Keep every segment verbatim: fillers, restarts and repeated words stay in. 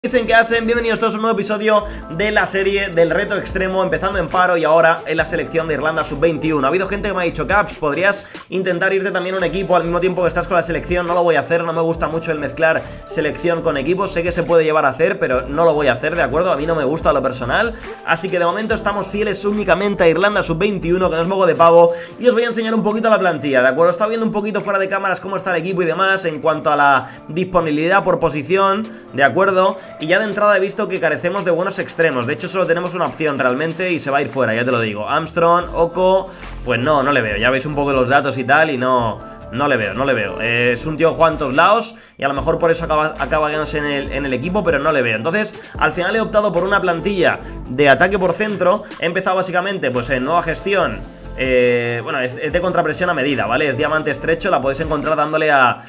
Dicen que hacen, bienvenidos todos a un nuevo episodio de la serie del reto extremo, empezando en paro y ahora en la selección de Irlanda sub veintiuno. Ha habido gente que me ha dicho, Caps, podrías intentar irte también a un equipo al mismo tiempo que estás con la selección. No lo voy a hacer, no me gusta mucho el mezclar selección con equipos. Sé que se puede llevar a hacer, pero no lo voy a hacer, ¿de acuerdo? A mí no me gusta lo personal. Así que de momento estamos fieles únicamente a Irlanda sub veintiuno, que no es moco de pavo. Y os voy a enseñar un poquito la plantilla, ¿de acuerdo? Estaba viendo un poquito fuera de cámaras cómo está el equipo y demás en cuanto a la disponibilidad por posición, ¿de acuerdo? Y ya de entrada he visto que carecemos de buenos extremos. De hecho solo tenemos una opción realmente y se va a ir fuera, ya te lo digo. Armstrong, Oko, pues no, no le veo. Ya veis un poco los datos y tal y no... No le veo, no le veo. Eh, es un tío que juega en todos lados y a lo mejor por eso acaba, acaba quedándose en el, en el equipo, pero no le veo. Entonces, al final he optado por una plantilla de ataque por centro. He empezado básicamente pues en nueva gestión. Eh, bueno, es, es de contrapresión a medida, ¿vale? Es diamante estrecho, la podéis encontrar dándole a,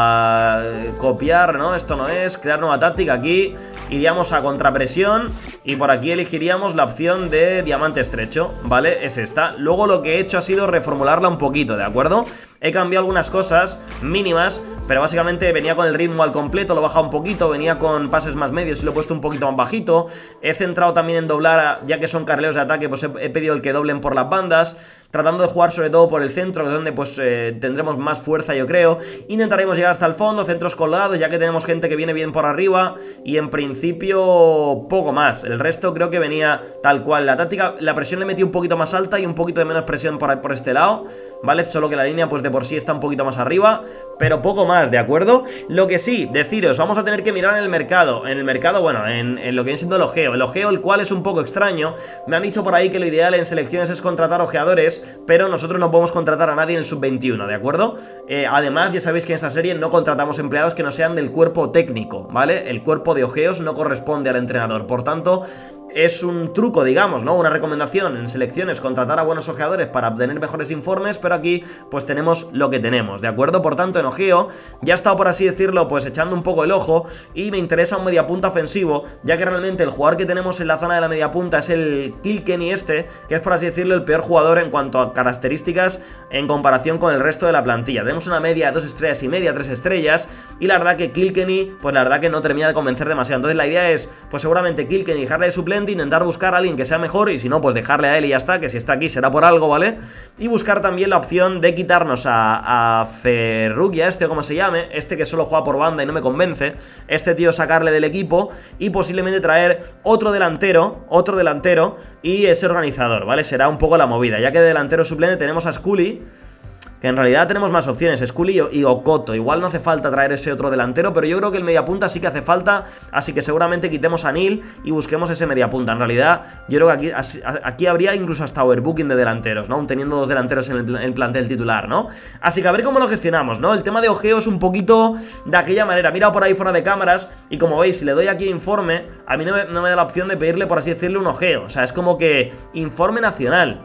a copiar, ¿no? Esto no es, crear nueva táctica. Aquí iríamos a contrapresión y por aquí elegiríamos la opción de diamante estrecho, ¿vale? Es esta. Luego lo que he hecho ha sido reformularla un poquito, ¿de acuerdo? He cambiado algunas cosas mínimas, pero básicamente venía con el ritmo al completo, lo he bajado un poquito, venía con pases más medios y lo he puesto un poquito más bajito. He centrado también en doblar, ya que son carrileros de ataque, pues he, he pedido el que doblen por las bandas, tratando de jugar sobre todo por el centro, que es donde pues eh, tendremos más fuerza, yo creo. Intentaremos llegar hasta el fondo, centros colgados, ya que tenemos gente que viene bien por arriba. Y en principio poco más. El resto creo que venía tal cual. La táctica, la presión le metí un poquito más alta y un poquito de menos presión por, por este lado, ¿vale? Solo que la línea pues de por sí está un poquito más arriba, pero poco más, ¿de acuerdo? Lo que sí, deciros, vamos a tener que mirar en el mercado. En el mercado, bueno, en, en lo que viene siendo el ojeo. El ojeo, el cual es un poco extraño. Me han dicho por ahí que lo ideal en selecciones es contratar ojeadores, pero nosotros no podemos contratar a nadie en el sub veintiuno, ¿de acuerdo? Eh, además, ya sabéis que en esta serie no contratamos empleados que no sean del cuerpo técnico, ¿vale? El cuerpo de ojeos no corresponde al entrenador, por tanto... Es un truco, digamos, ¿no? Una recomendación en selecciones, contratar a buenos ojeadores para obtener mejores informes, pero aquí pues tenemos lo que tenemos, ¿de acuerdo? Por tanto, en ojeo ya he estado, por así decirlo, pues echando un poco el ojo y me interesa un mediapunta ofensivo, ya que realmente el jugador que tenemos en la zona de la mediapunta es el Kilkenny este, que es, por así decirlo, el peor jugador en cuanto a características en comparación con el resto de la plantilla. Tenemos una media de dos estrellas y media, tres estrellas, y la verdad que Kilkenny, pues la verdad que no termina de convencer demasiado. Entonces la idea es, pues seguramente Kilkenny dejarle de suplente, intentar buscar a alguien que sea mejor y si no, pues dejarle a él y ya está, que si está aquí será por algo, ¿vale? Y buscar también la opción de quitarnos a, a Ferrugia, este como se llame, este que solo juega por banda y no me convence, este tío sacarle del equipo y posiblemente traer otro delantero, otro delantero y ese organizador, ¿vale? Será un poco la movida, ya que de delantero suplente tenemos a Scully, que en realidad tenemos más opciones, Scully y Okoto. Igual no hace falta traer ese otro delantero, pero yo creo que el mediapunta sí que hace falta, así que seguramente quitemos a Neil y busquemos ese mediapunta. En realidad, yo creo que aquí, aquí habría incluso hasta overbooking de delanteros, ¿no? Teniendo dos delanteros en el, en el plantel titular, ¿no? Así que a ver cómo lo gestionamos, ¿no? El tema de ojeo es un poquito de aquella manera. Mira por ahí fuera de cámaras y como veis, si le doy aquí informe, a mí no me, no me da la opción de pedirle, por así decirle, un ojeo. O sea, es como que informe nacional.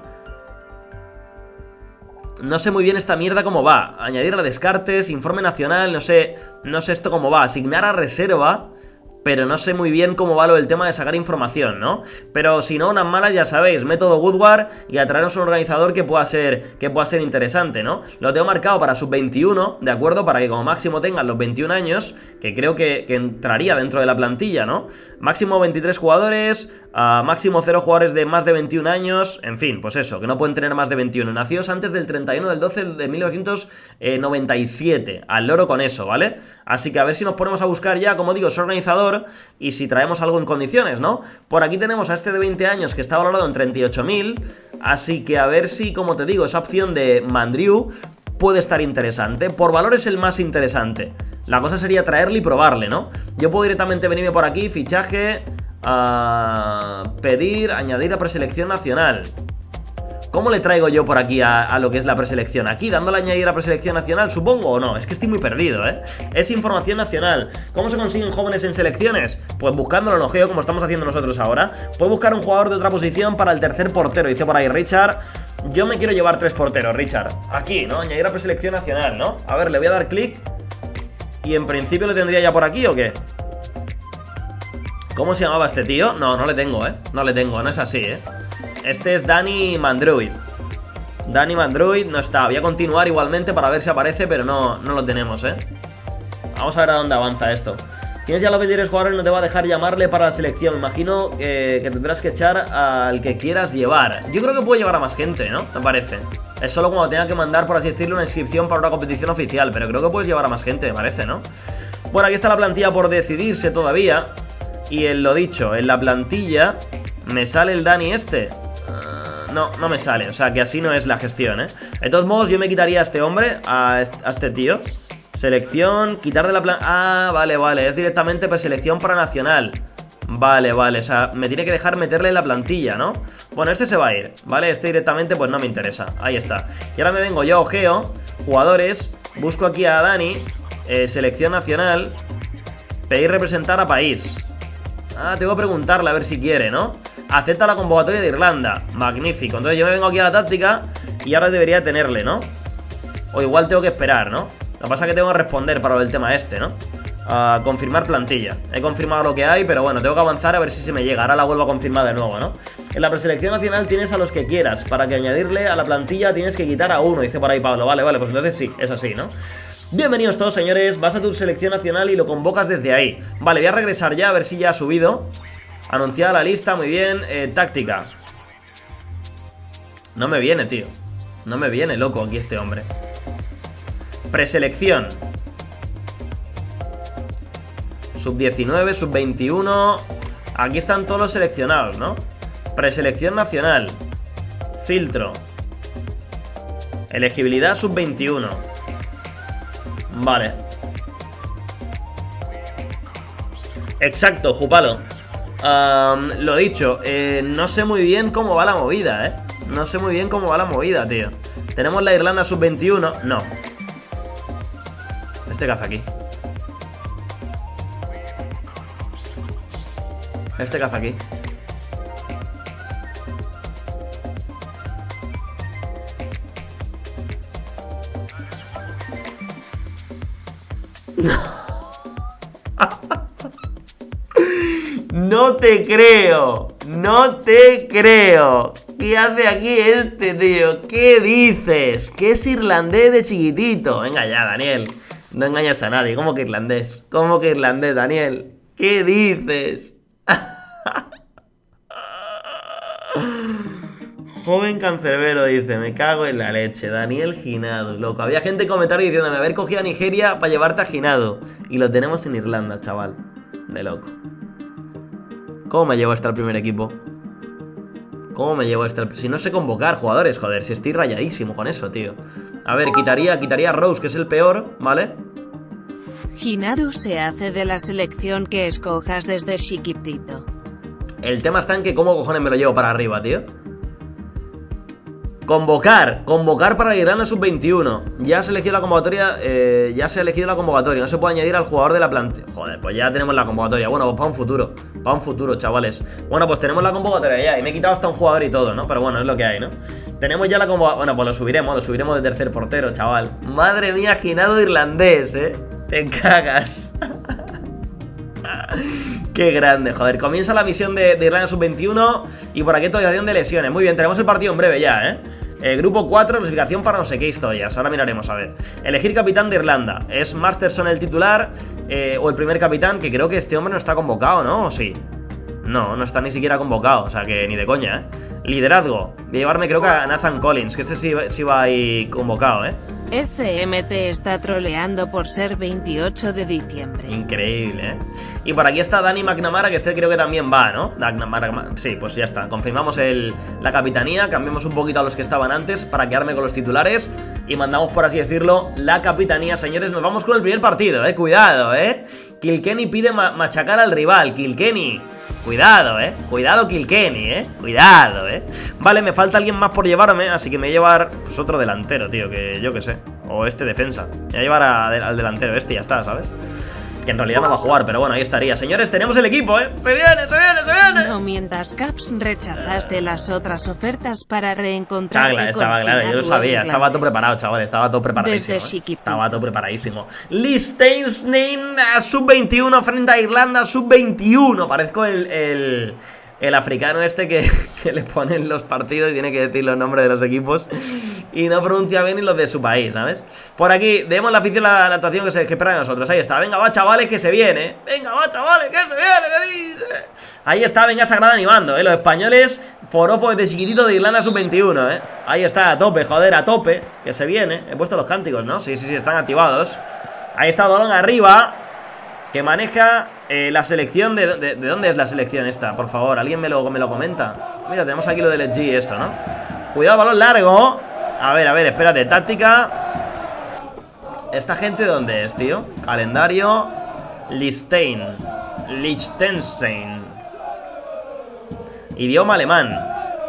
No sé muy bien esta mierda cómo va. Añadir a descartes, informe nacional, no sé, no sé esto cómo va. Asignar a reserva, pero no sé muy bien cómo va lo del tema de sacar información, ¿no? Pero si no, unas malas ya sabéis, método Woodward y atraernos un organizador que pueda ser que pueda ser interesante, ¿no? Lo tengo marcado para sub veintiuno, ¿de acuerdo? Para que como máximo tengan los veintiún años, que creo que, que entraría dentro de la plantilla, ¿no? Máximo veintitrés jugadores, uh, máximo cero jugadores de más de veintiún años, en fin, pues eso, que no pueden tener más de veintiuno. Nacidos antes del treinta y uno del doce de mil novecientos noventa y siete, al loro con eso, ¿vale? Así que a ver si nos ponemos a buscar ya, como digo, su organizador y si traemos algo en condiciones, ¿no? Por aquí tenemos a este de veinte años que está valorado en treinta y ocho mil, así que a ver si, como te digo, esa opción de Mandriu puede estar interesante. Por valor es el más interesante. La cosa sería traerle y probarle, ¿no? Yo puedo directamente venirme por aquí, fichaje, uh, pedir, añadir a preselección nacional. ¿Cómo le traigo yo por aquí a, a lo que es la preselección? ¿Aquí dándole a añadir a preselección nacional, supongo, o no? Es que estoy muy perdido, ¿eh? Es información nacional. ¿Cómo se consiguen jóvenes en selecciones? Pues buscándolo en ojeo, como estamos haciendo nosotros ahora. Puedo buscar un jugador de otra posición para el tercer portero. Dice por ahí Richard. Yo me quiero llevar tres porteros, Richard. Aquí, ¿no? Añadir a preselección nacional, ¿no? A ver, le voy a dar clic. Y en principio lo tendría ya por aquí, ¿o qué? ¿Cómo se llamaba este tío? No, no le tengo, ¿eh? No le tengo, no es así, ¿eh? Este es Danny Mandruid. Danny Mandruid no está. Voy a continuar igualmente para ver si aparece, pero no, no lo tenemos, ¿eh? Vamos a ver a dónde avanza esto. Tienes ya los veintitrés jugadores y no te va a dejar llamarle para la selección. Me imagino que, que tendrás que echar al que quieras llevar. Yo creo que puedo llevar a más gente, ¿no? Me parece. Es solo cuando tenga que mandar, por así decirlo, una inscripción para una competición oficial. Pero creo que puedes llevar a más gente, me parece, ¿no? Bueno, aquí está la plantilla por decidirse todavía. Y en lo dicho, en la plantilla me sale el Dani este. Uh, no, no me sale. O sea, que así no es la gestión, ¿eh? De todos modos, yo me quitaría a este hombre, a este, a este tío. Selección, quitar de la plan... Ah, vale, vale, es directamente preselección para nacional. Vale, vale, o sea, me tiene que dejar meterle en la plantilla, ¿no? Bueno, este se va a ir, ¿vale? Este directamente pues no me interesa, ahí está. Y ahora me vengo yo, ojeo, jugadores, busco aquí a Dani, eh, selección nacional, pedir representar a país. Ah, tengo que preguntarle a ver si quiere, ¿no? Acepta la convocatoria de Irlanda, magnífico. Entonces yo me vengo aquí a la táctica y ahora debería tenerle, ¿no? O igual tengo que esperar, ¿no? Lo que pasa es que tengo que responder para el tema este, ¿no? A confirmar plantilla. He confirmado lo que hay, pero bueno, tengo que avanzar a ver si se me llega. Ahora la vuelvo a confirmar de nuevo, ¿no? En la preselección nacional tienes a los que quieras. Para que añadirle a la plantilla tienes que quitar a uno, dice por ahí Pablo. Vale, vale, pues entonces sí, es así, ¿no? Bienvenidos todos, señores. Vas a tu selección nacional y lo convocas desde ahí. Vale, voy a regresar ya a ver si ya ha subido. Anunciada la lista, muy bien. eh, Táctica. No me viene, tío. No me viene, loco, aquí este hombre. Preselección. Sub diecinueve, sub veintiuno. Aquí están todos los seleccionados, ¿no? Preselección nacional. Filtro. Elegibilidad sub veintiuno. Vale. Exacto, Jupalo. um, Lo dicho, eh, no sé muy bien cómo va la movida, eh No sé muy bien cómo va la movida, tío. ¿Tenemos la Irlanda sub veintiuno? No. Este caza aquí. Este caza aquí. No te creo. No te creo. ¿Qué hace aquí este, tío? ¿Qué dices? Que es irlandés de chiquitito. Venga ya, Daniel. No engañas a nadie. ¿Cómo que irlandés? ¿Cómo que irlandés, Daniel? ¿Qué dices? Joven cancerbero dice, me cago en la leche. Daniel Ginado, loco. Había gente en comentarios diciéndome, haber cogido a Nigeria para llevarte a Ginado. Y lo tenemos en Irlanda, chaval. De loco. ¿Cómo me llevo hasta el primer equipo? ¿Cómo me llevo hasta el... Si no sé convocar jugadores, joder. Si estoy rayadísimo con eso, tío. A ver, quitaría, quitaría a Rose, que es el peor, ¿vale? Ginado se hace de la selección que escojas desde chiquitito. El tema está en que cómo cojones me lo llevo para arriba, tío. Convocar, convocar para Irlanda sub veintiuno. Ya se elegido la convocatoria, eh, ya se ha elegido la convocatoria. No se puede añadir al jugador de la plantilla. Joder, pues ya tenemos la convocatoria. Bueno, pues para un futuro, para un futuro, chavales. Bueno, pues tenemos la convocatoria ya. Y me he quitado hasta un jugador y todo, ¿no? Pero bueno, es lo que hay, ¿no? Tenemos ya la convocatoria. Bueno, pues lo subiremos, lo subiremos de tercer portero, chaval. Madre mía, Ginado irlandés, ¿eh? Te cagas. Qué grande, joder. Comienza la misión de, de Irlanda sub veintiuno. Y por aquí actualización de lesiones. Muy bien, tenemos el partido en breve ya, ¿eh? eh grupo cuatro, clasificación para no sé qué historias. Ahora miraremos, a ver. Elegir capitán de Irlanda. ¿Es Masterson el titular? Eh, o el primer capitán, que creo que este hombre no está convocado, ¿no? ¿O sí? No, no está ni siquiera convocado. O sea que ni de coña, ¿eh? Liderazgo. Voy a llevarme creo que a Nathan Collins, que este sí, sí va ahí convocado, ¿eh? F M te está troleando por ser veintiocho de diciembre. Increíble, ¿eh? Y por aquí está Dani McNamara, que este creo que también va, ¿no? McNamara, sí, pues ya está. Confirmamos el, la capitanía, cambiamos un poquito a los que estaban antes para quedarme con los titulares y mandamos, por así decirlo, la capitanía. Señores, nos vamos con el primer partido, ¿eh? Cuidado, ¿eh? Kilkenny pide ma machacar al rival. Kilkenny. Cuidado, eh, cuidado Kilkenny, eh, cuidado, eh. Vale, me falta alguien más por llevarme, así que me voy a llevar pues, otro delantero, tío, que yo que sé. O este defensa, me voy a llevar a, a, al delantero este y ya está, ¿sabes? Que en realidad no va a jugar, pero bueno, ahí estaría. Señores, tenemos el equipo, eh. Se viene, se viene, se viene. No mientas, Caps, rechazaste las otras ofertas para reencontrarte. Estaba, estaba claro, yo lo sabía, estaba todo preparado, chaval, estaba todo preparadísimo, Desde eh. Estaba todo preparadísimo. Liechtenstein sub veintiuno frente a Irlanda sub veintiuno. Parezco el, el, el africano este que, que le ponen los partidos y tiene que decir los nombres de los equipos. y no pronuncia bien ni los de su país, ¿sabes? Por aquí, demos la afición la, la actuación que, se, que espera de nosotros. Ahí está, venga va chavales que se viene. Venga va chavales que se viene, ¿qué dice? Ahí está, venga Sagrada animando, ¿eh? Los españoles, forofos de chiquitito de Irlanda sub veintiuno, ¿eh? Ahí está, a tope, joder, a tope, que se viene. He puesto los cánticos, ¿no? Sí, sí, sí, están activados. Ahí está Dolón arriba, que maneja eh, la selección de, de... ¿De dónde es la selección esta? Por favor, alguien me lo, me lo comenta. Mira, tenemos aquí lo del G y esto, ¿no? Cuidado, balón largo. A ver, a ver, espérate, táctica. ¿Esta gente dónde es, tío? Calendario Liechtenstein Liechtenstein Idioma alemán.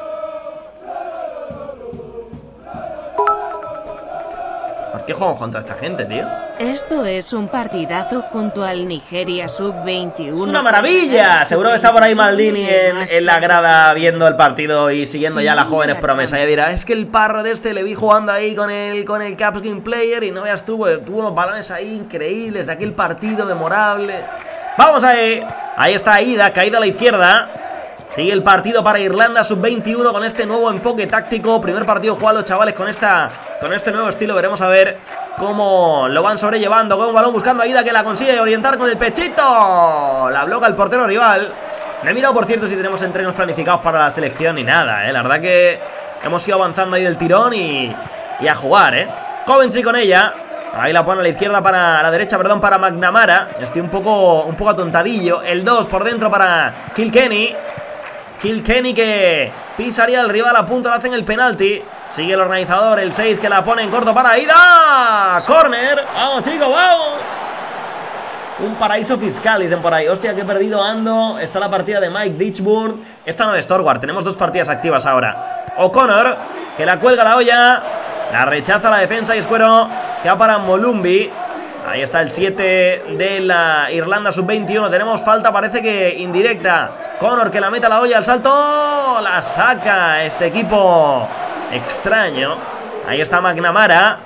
¿Por qué jugamos contra esta gente, tío? Esto es un partidazo junto al Nigeria sub veintiuno. ¡Es una maravilla! Seguro que está por ahí Maldini en, en la grada viendo el partido y siguiendo ya a las jóvenes promesas. Ya dirá, es que el parro de este le vi jugando ahí con el, con el Caps Game Player y no veas tú, tuvo unos balones ahí increíbles de aquel partido memorable. ¡Vamos ahí! Ahí está Ida, caída a la izquierda. Sigue el partido para Irlanda sub veintiuno con este nuevo enfoque táctico. Primer partido jugado los chavales con esta con este nuevo estilo. Veremos a ver cómo lo van sobrellevando. Con un balón buscando a Ida que la consigue orientar con el pechito. La bloca el portero rival. Me he mirado, por cierto, si tenemos entrenos planificados para la selección y nada, ¿eh? La verdad que hemos ido avanzando ahí del tirón y, y a jugar, ¿eh? Coventry con ella. Ahí la pone a la izquierda para... A la derecha, perdón, para McNamara. Estoy un poco, un poco atontadillo. El dos por dentro para Kilkenny. Kilkenny que pisaría al rival a punto, le hacen el penalti. Sigue el organizador, el seis que la pone en corto para Ida. Corner, vamos chicos, vamos. Un paraíso fiscal, dicen por ahí. Hostia, que he perdido ando. Está la partida de Mike Ditchburn. Esta no es Torwart, tenemos dos partidas activas ahora. O'Connor, que la cuelga la olla. La rechaza la defensa y escuero que va para Molumby. Ahí está el siete de la Irlanda sub veintiuno. Tenemos falta, parece que indirecta. Connor que la mete a la olla, al salto. La saca este equipo extraño. Ahí está McNamara.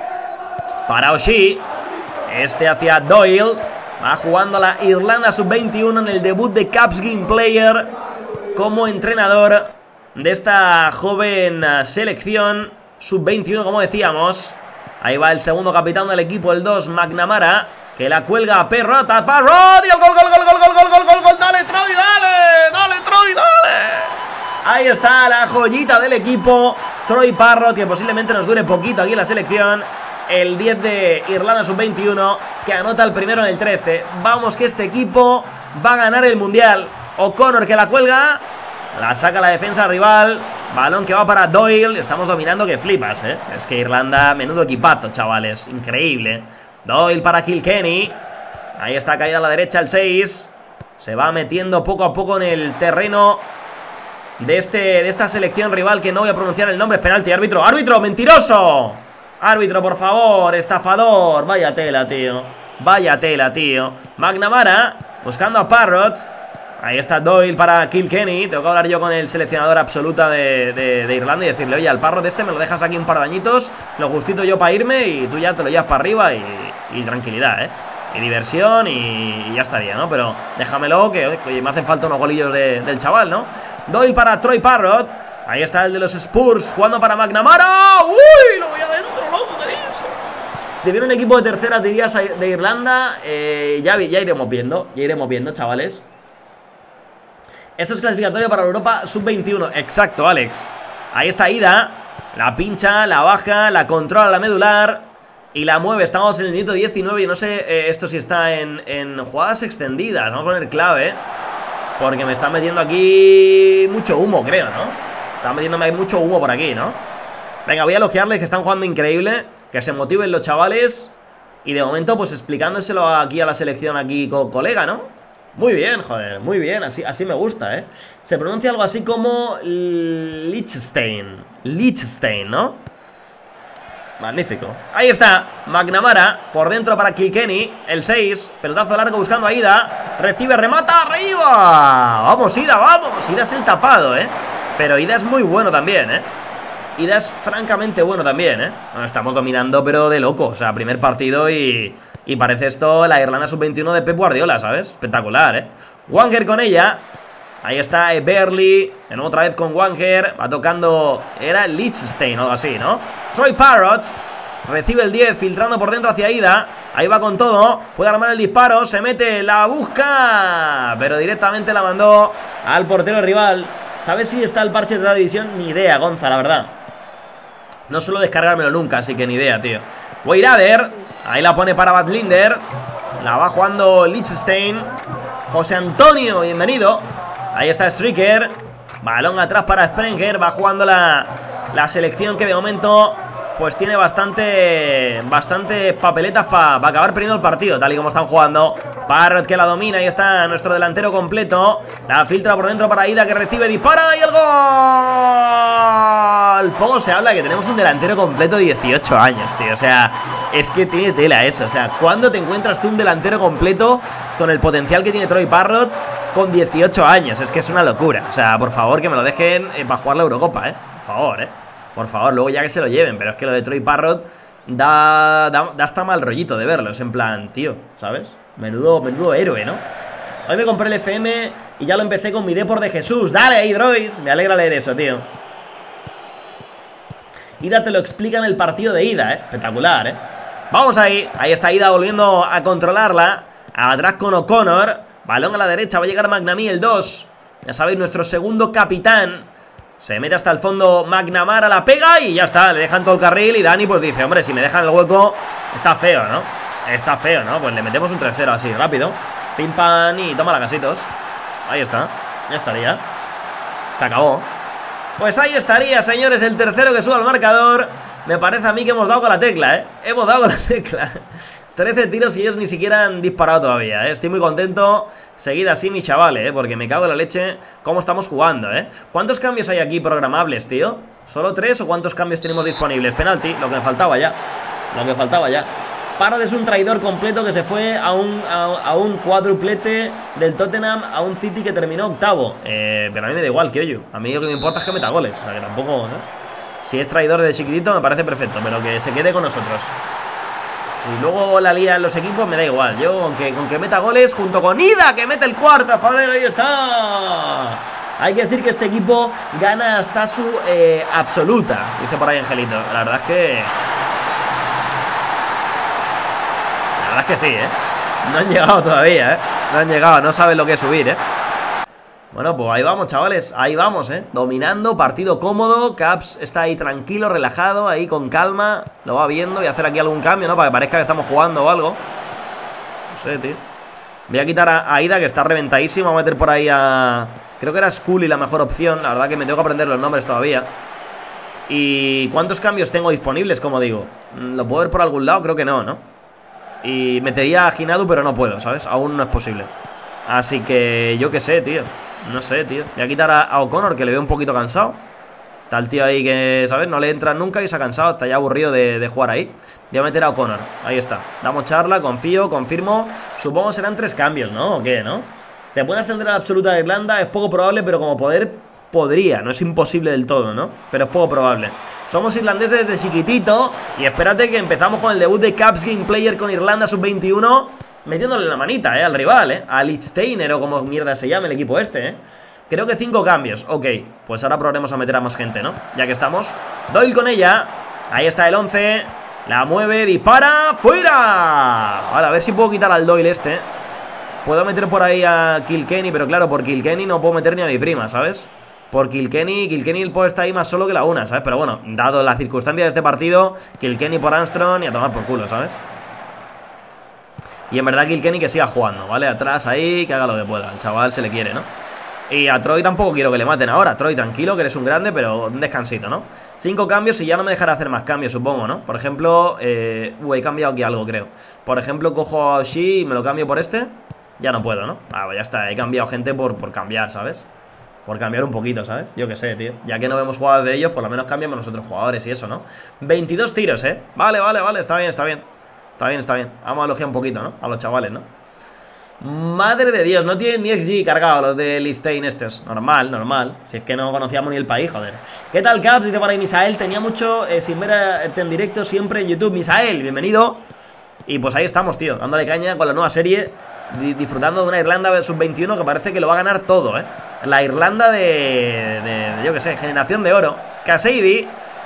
Para O'Shea. Este hacia Doyle. Va jugando la Irlanda sub veintiuno en el debut de Caps Game Player como entrenador de esta joven selección sub veintiuno, como decíamos. Ahí va el segundo capitán del equipo, el dos, McNamara, que la cuelga a Parrott, a Parrott, y el gol, gol, gol, gol, gol, gol, gol, gol, gol, dale, Troy, dale, dale, Troy, dale. Ahí está la joyita del equipo, Troy Parrott, que posiblemente nos dure poquito aquí en la selección, el diez de Irlanda sub veintiuno, que anota el primero en el trece. Vamos que este equipo va a ganar el Mundial. O'Connor que la cuelga, la saca la defensa rival. Balón que va para Doyle. Estamos dominando que flipas, ¿eh? Es que Irlanda, menudo equipazo, chavales. Increíble. Doyle para Kilkenny. Ahí está caída a la derecha el seis. Se va metiendo poco a poco en el terreno de, este, de esta selección rival, que no voy a pronunciar el nombre. Es penalti, árbitro. ¡Árbitro, mentiroso! Árbitro, por favor, estafador. Vaya tela, tío. Vaya tela, tío. McNamara buscando a Parrott. Ahí está Doyle para Kilkenny. Tengo que hablar yo con el seleccionador absoluta de, de, de Irlanda y decirle, oye, al Parrott este me lo dejas aquí un par de añitos, lo gustito yo para irme y tú ya te lo llevas para arriba y, y tranquilidad, ¿eh? Y diversión y, y ya estaría, ¿no? Pero déjamelo, que oye, me hacen falta unos golillos de, del chaval, ¿no? Doyle para Troy Parrott. Ahí está el de los Spurs jugando para McNamara. ¡Uy! Lo voy adentro, loco, ¿qué dices? Si te viene un equipo de tercera tirías de Irlanda, eh, ya, ya iremos viendo, ya iremos viendo, chavales. Esto es clasificatorio para Europa sub veintiuno. Exacto, Alex. Ahí está Ida. La pincha, la baja, la controla la medular y la mueve. Estamos en el minuto diecinueve y no sé eh, esto si está en, en jugadas extendidas. Vamos a poner clave, porque me están metiendo aquí mucho humo, creo, ¿no? Están metiéndome mucho humo por aquí, ¿no? Venga, voy a elogiarles que están jugando increíble. Que se motiven los chavales. Y de momento, pues explicándoselo aquí a la selección, aquí con colega, ¿no? Muy bien, joder, muy bien, así, así me gusta, ¿eh? Se pronuncia algo así como Liechtenstein. Liechtenstein, ¿no? Magnífico. Ahí está, McNamara, por dentro para Kilkenny, el seis, pelotazo largo buscando a Ida. Recibe, remata, arriba. Vamos, Ida, vamos. Ida es el tapado, ¿eh? Pero Ida es muy bueno también, ¿eh? Ida es francamente bueno también, ¿eh? Nos estamos dominando, pero de loco. O sea, primer partido y... Y parece esto la Irlanda sub veintiuno de Pep Guardiola, ¿sabes? Espectacular, ¿eh? Wanger con ella. Ahí está Berly. De nuevo otra vez con Wanger. Va tocando... Era Liechtenstein o algo así, ¿no? Troy Parrott recibe el diez, filtrando por dentro hacia Ida. Ahí va con todo, puede armar el disparo, se mete, la busca, pero directamente la mandó al portero rival. ¿Sabes si está el parche de la división? Ni idea, Gonza, la verdad. No suelo descargármelo nunca, así que ni idea, tío. Weirader, ahí la pone para Bad Linder. La va jugando Liechtenstein. José Antonio, bienvenido. Ahí está Striker. Balón atrás para Sprenger. Va jugando la, la selección que de momento pues tiene bastante bastante papeletas para pa acabar perdiendo el partido, tal y como están jugando. Parrott que la domina, ahí está nuestro delantero completo. La filtra por dentro para Ida, que recibe, dispara y el gol. Poco se habla que tenemos un delantero completo de dieciocho años, tío. O sea, es que tiene tela eso. O sea, ¿cuándo te encuentras tú un delantero completo con el potencial que tiene Troy Parrott con dieciocho años? Es que es una locura. O sea, por favor, que me lo dejen eh, para jugar la Eurocopa, eh. Por favor, eh. Por favor, luego ya que se lo lleven. Pero es que lo de Troy Parrott da, da, da hasta mal rollito de verlo. Es en plan, tío, ¿sabes? Menudo, menudo héroe, ¿no? Hoy me compré el F M y ya lo empecé con mi Depor de Jesús. Dale ahí, Droids. Me alegra leer eso, tío. Ida te lo explica en el partido de Ida, ¿eh? Espectacular, ¿eh? Vamos ahí. Ahí está Ida volviendo a controlarla. Atrás con O'Connor. Balón a la derecha. Va a llegar McNamee, el dos. Ya sabéis, nuestro segundo capitán. Se mete hasta el fondo McNamara, la pega y ya está. Le dejan todo el carril y Dani pues dice, hombre, si me dejan el hueco, está feo, ¿no? Está feo, ¿no? Pues le metemos un tres cero así, rápido. Pim pam y toma la casitos. Ahí está. Ya estaría. Se acabó. Pues ahí estaría, señores, el tercero que sube al marcador. Me parece a mí que hemos dado con la tecla, ¿eh? Hemos dado con la tecla. trece tiros y ellos ni siquiera han disparado todavía, ¿eh? Estoy muy contento. Seguid así, mis chavales, ¿eh? Porque me cago en la leche cómo estamos jugando, ¿eh? ¿Cuántos cambios hay aquí programables, tío? ¿Solo tres o cuántos cambios tenemos disponibles? Penalti, lo que me faltaba ya. Lo que faltaba ya. Parrott es un traidor completo que se fue a un, a, a un cuádruplete del Tottenham a un City que terminó octavo. Eh, pero a mí me da igual, que oye. A mí lo que me importa es que meta goles. O sea, que tampoco, ¿no? Si es traidor de chiquitito me parece perfecto, pero que se quede con nosotros. Si luego la lía en los equipos me da igual. Yo, aunque con que meta goles, junto con Ida, que mete el cuarto, joder, ahí está. Hay que decir que este equipo gana hasta su eh, absoluta, dice por ahí Angelito. La verdad es que... La verdad es que sí, ¿eh? No han llegado todavía, ¿eh? No han llegado, no saben lo que es subir, ¿eh? Bueno, pues ahí vamos, chavales. Ahí vamos, ¿eh? Dominando, partido cómodo. Caps está ahí tranquilo, relajado, ahí con calma. Lo va viendo. Voy a hacer aquí algún cambio, ¿no? Para que parezca que estamos jugando o algo. No sé, tío. Voy a quitar a, a Ida, que está reventadísimo. Voy a meter por ahí a... Creo que era Scully la mejor opción. La verdad que me tengo que aprender los nombres todavía. ¿Y cuántos cambios tengo disponibles, como digo? ¿Lo puedo ver por algún lado? Creo que no, ¿no? Y metería a Hinadu, pero no puedo, ¿sabes? Aún no es posible. Así que yo qué sé, tío. No sé, tío. Voy a quitar a, a O'Connor, que le veo un poquito cansado. Está el tío ahí que, ¿sabes? No le entra nunca y se ha cansado. Está ya aburrido de, de jugar ahí. Voy a meter a O'Connor. Ahí está. Damos charla, confío, confirmo. Supongo serán tres cambios, ¿no? ¿O qué, no? Te pueden ascender a la absoluta de Irlanda. Es poco probable, pero como poder podría. No es imposible del todo, ¿no? Pero es poco probable. Somos irlandeses desde chiquitito. Y espérate que empezamos con el debut de Caps Game Player con Irlanda sub veintiuno. Metiéndole la manita, eh, al rival, eh. A Liechtenstein o como mierda se llama el equipo este, eh. Creo que cinco cambios. Ok, pues ahora probaremos a meter a más gente, ¿no? Ya que estamos. Doyle con ella. Ahí está el once. La mueve, dispara. ¡Fuera! Ahora, a ver si puedo quitar al Doyle este. Puedo meter por ahí a Kilkenny, pero claro, por Kilkenny no puedo meter ni a mi prima, ¿sabes? Por Kilkenny, Kilkenny puede estar ahí más solo que la una, ¿sabes? Pero bueno, dado las circunstancias de este partido, Kilkenny por Armstrong y a tomar por culo, ¿sabes? Y en verdad Kilkenny que siga jugando, ¿vale? Atrás ahí, que haga lo que pueda. El chaval se le quiere, ¿no? Y a Troy tampoco quiero que le maten ahora. Troy, tranquilo, que eres un grande, pero un descansito, ¿no? Cinco cambios y ya no me dejará hacer más cambios, supongo, ¿no? Por ejemplo, eh... Uh, he cambiado aquí algo, creo. Por ejemplo, cojo a Shi y me lo cambio por este. Ya no puedo, ¿no? Ah, pues ya está, he cambiado gente por, por cambiar, ¿sabes? Por cambiar un poquito, ¿sabes? Yo qué sé, tío. Ya que no vemos jugadas de ellos, por lo menos cambiamos nosotros jugadores y eso, ¿no? veintidós tiros, ¿eh? Vale, vale, vale, está bien, está bien. Está bien, está bien. Vamos a elogiar un poquito, ¿no? A los chavales, ¿no? Madre de Dios, no tienen ni X G cargado los de Liechtenstein estos. Normal, normal. Si es que no conocíamos ni el país, joder. ¿Qué tal, Caps? Dice por ahí Misael. Tenía mucho eh, sin verte en directo siempre en YouTube. Misael, bienvenido. Y pues ahí estamos, tío. Dándole caña con la nueva serie. Di disfrutando de una Irlanda sub veintiuno que parece que lo va a ganar todo, ¿eh? La Irlanda de... de, de yo qué sé, generación de oro. Cassidy.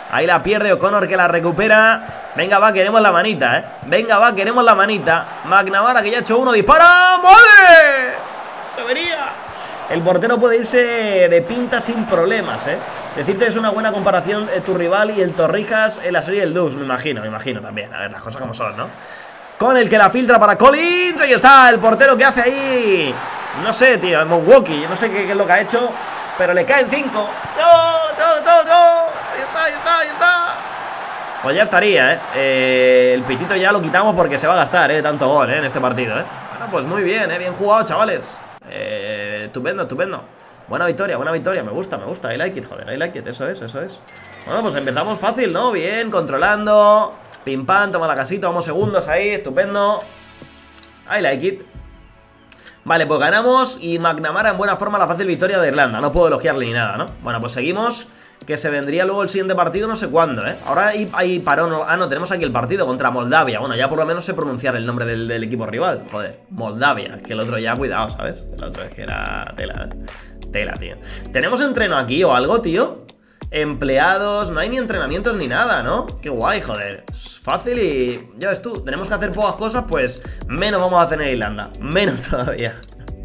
Ahí la pierde O'Connor, que la recupera. Venga, va, queremos la manita, ¿eh? Venga, va, queremos la manita. McNamara, que ya ha hecho uno, dispara. ¡Madre! Se vería. El portero puede irse de pinta sin problemas, ¿eh? Decirte que es una buena comparación eh, tu rival y el Torrijas en la serie del Dux, me imagino, me imagino también. A ver, las cosas como son, ¿no? Con el que la filtra para Collins. Ahí está, el portero que hace ahí. No sé, tío, el Milwaukee. No sé qué, qué es lo que ha hecho, pero le caen cinco. ¡Yo, yo, yo, yo! Ahí está, ahí está, ahí está. Pues ya estaría, ¿eh? eh el pitito ya lo quitamos porque se va a gastar, ¿eh? Tanto gol, ¿eh? En este partido, ¿eh? Bueno, pues muy bien, ¿eh? Bien jugado, chavales. Eh, estupendo, estupendo. Buena victoria, buena victoria, me gusta, me gusta. I like it, joder, I like it, eso es, eso es. Bueno, pues empezamos fácil, ¿no? Bien, controlando. Pim pam, toma la casita, vamos segundos ahí, estupendo. I like it. Vale, pues ganamos y McNamara en buena forma la fácil victoria de Irlanda. No puedo elogiarle ni nada, ¿no? Bueno, pues seguimos. Que se vendría luego el siguiente partido, no sé cuándo, ¿eh? Ahora hay, hay parón. Ah, no, tenemos aquí el partido contra Moldavia. Bueno, ya por lo menos sé pronunciar el nombre del, del equipo rival. Joder, Moldavia. Que el otro ya, cuidado, ¿sabes? El otro es que era tela, ¿eh? Tela, tío. ¿Tenemos entreno aquí o algo, tío? Empleados, no hay ni entrenamientos ni nada, ¿no? Qué guay, joder. Es fácil y... ya ves tú, tenemos que hacer pocas cosas, pues menos vamos a hacer en Irlanda. Menos todavía.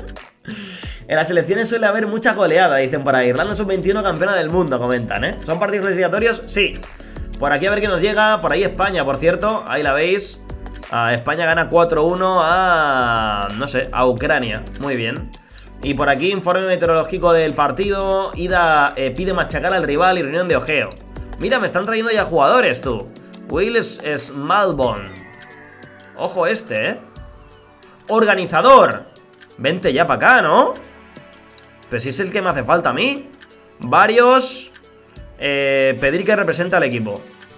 En las selecciones suele haber mucha goleada, dicen por ahí. Irlanda sub veintiuno campeona del mundo, comentan, ¿eh? ¿Son partidos clasificatorios? Sí. Por aquí a ver qué nos llega. Por ahí España, por cierto. Ahí la veis. Ah, España gana cuatro uno a... no sé, a Ucrania. Muy bien. Y por aquí informe meteorológico del partido. Ida eh, pide machacar al rival y reunión de ojeo. Mira, me están trayendo ya jugadores, tú. Will Smallbone. Ojo este, ¿eh? Organizador. Vente ya para acá, ¿no? Pero si es el que me hace falta a mí. Varios. eh, Pedir que representa al equipo.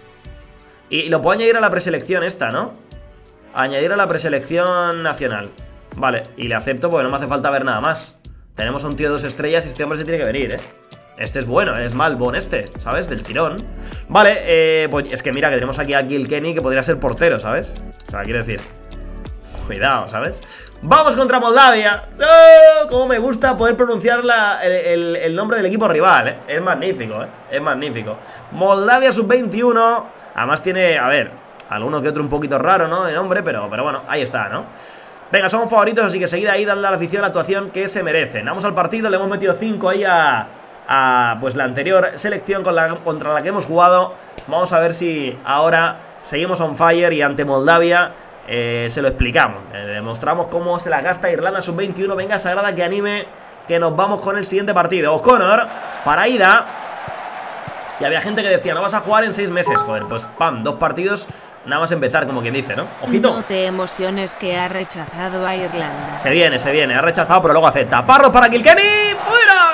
Y lo puedo añadir a la preselección esta, ¿no? Añadir a la preselección nacional. Vale, y le acepto porque no me hace falta ver nada más. Tenemos a un tío de dos estrellas y este hombre se tiene que venir, ¿eh? Este es bueno, es Malbon este, ¿sabes? Del tirón. Vale, eh, pues es que mira que tenemos aquí a Kilkenny que podría ser portero, ¿sabes? O sea, quiero decir, cuidado, ¿sabes? ¡Vamos contra Moldavia! ¡Oh! Cómo me gusta poder pronunciar la, el, el, el nombre del equipo rival, ¿eh? Es magnífico, ¿eh? Es magnífico. Moldavia sub veintiuno. Además tiene, a ver, alguno que otro un poquito raro, ¿no? De nombre, pero, pero bueno, ahí está, ¿no? Venga, somos favoritos, así que seguid ahí, dadle a la afición la actuación que se merecen. Vamos al partido, le hemos metido cinco ahí a, a pues la anterior selección con la, contra la que hemos jugado. Vamos a ver si ahora seguimos on fire y ante Moldavia eh, se lo explicamos. Eh, demostramos cómo se la gasta Irlanda sub veintiuno. Venga, Sagrada, que anime, que nos vamos con el siguiente partido. O'Connor, para Ida. Y había gente que decía, no vas a jugar en seis meses. Joder, pues pam, dos partidos... nada más empezar, como quien dice, ¿no? ¡Ojito! No te emociones que ha rechazado a Irlanda. Se viene, se viene. Ha rechazado, pero luego acepta. ¡Parros para Kilkenny! ¡Fuera!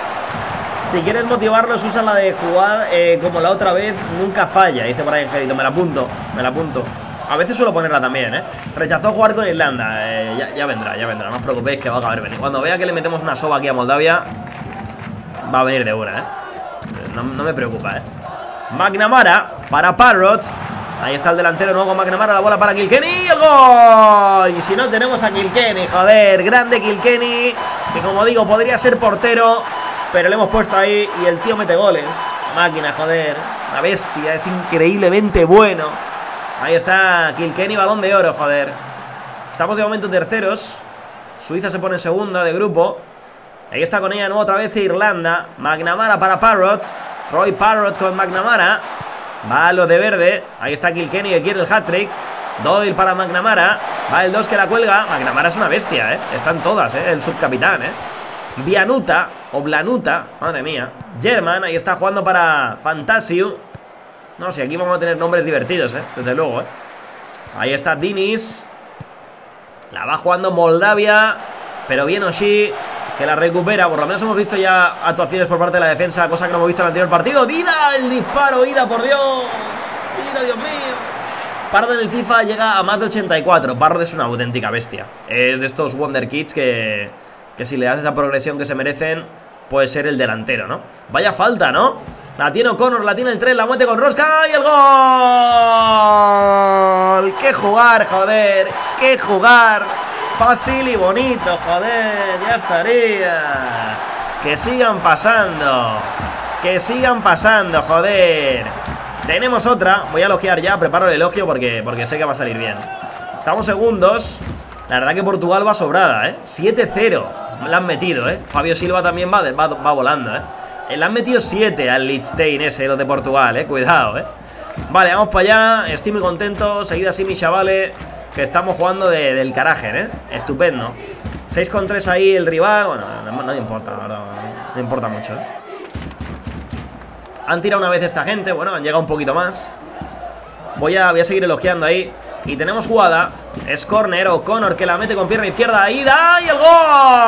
Si quieres motivarlos, usa la de jugar eh, como la otra vez. Nunca falla, dice por ahí Angelito. Me la apunto, me la apunto. A veces suelo ponerla también, ¿eh? Rechazó jugar con Irlanda. eh, ya, ya vendrá, ya vendrá. No os preocupéis que va a acabar venir. Cuando vea que le metemos una soba aquí a Moldavia, va a venir de una, ¿eh? No, no me preocupa, ¿eh? McNamara para Parrot. Ahí está el delantero nuevo con McNamara, la bola para Kilkenny, ¡el gol! Y si no tenemos a Kilkenny, joder, grande Kilkenny, que como digo, podría ser portero, pero le hemos puesto ahí y el tío mete goles. Máquina, joder, una bestia, es increíblemente bueno. Ahí está Kilkenny, balón de oro, joder. Estamos de momento terceros. Suiza se pone en segunda de grupo. Ahí está con ella de nuevo otra vez Irlanda. McNamara para Parrot. Roy Parrot con McNamara. Va lo de verde. Ahí está Kilkenny que quiere el hat-trick. Doyle para McNamara. Va el dos que la cuelga. McNamara es una bestia, ¿eh? Están todas, ¿eh? El subcapitán, ¿eh? Vianuta o Blanuta. Madre mía. German, ahí está jugando para Fantasiu. No sé, aquí vamos a tener nombres divertidos, ¿eh? Desde luego, ¿eh? Ahí está Dinis. La va jugando Moldavia. Pero bien Oshie, que la recupera. Por lo menos hemos visto ya actuaciones por parte de la defensa, cosa que no hemos visto en el anterior partido. ¡Ida! El disparo, Ida, por Dios. Ida, Dios mío. Parrot en el FIFA llega a más de ochenta y cuatro. Parrot es una auténtica bestia. Es de estos Wonder Kids que, que si le das esa progresión que se merecen, puede ser el delantero, ¿no? Vaya falta, ¿no? La tiene O'Connor, la tiene el tres, la mete con rosca y el gol. ¡Qué jugar, joder! ¡Qué jugar! Fácil y bonito, joder, ya estaría. Que sigan pasando. Que sigan pasando, joder. Tenemos otra. Voy a elogiar ya, preparo el elogio porque, porque sé que va a salir bien. Estamos segundos. La verdad que Portugal va sobrada, ¿eh? siete cero. La han metido, ¿eh? Fabio Silva también va, va, va volando, ¿eh? Le han metido siete al Liechtenstein ese, los de Portugal, ¿eh? Cuidado, ¿eh? Vale, vamos para allá. Estoy muy contento. Seguid así, mis chavales, que estamos jugando de, del caraje, ¿eh? Estupendo. seis contra tres ahí el rival. Bueno, no, no me importa, la verdad. No me importa mucho, ¿eh? Han tirado una vez esta gente. Bueno, han llegado un poquito más. Voy a, voy a seguir elogiando ahí. Y tenemos jugada. Es córner. O'Connor que la mete con pierna izquierda. Ahí da. ¡Y el gol!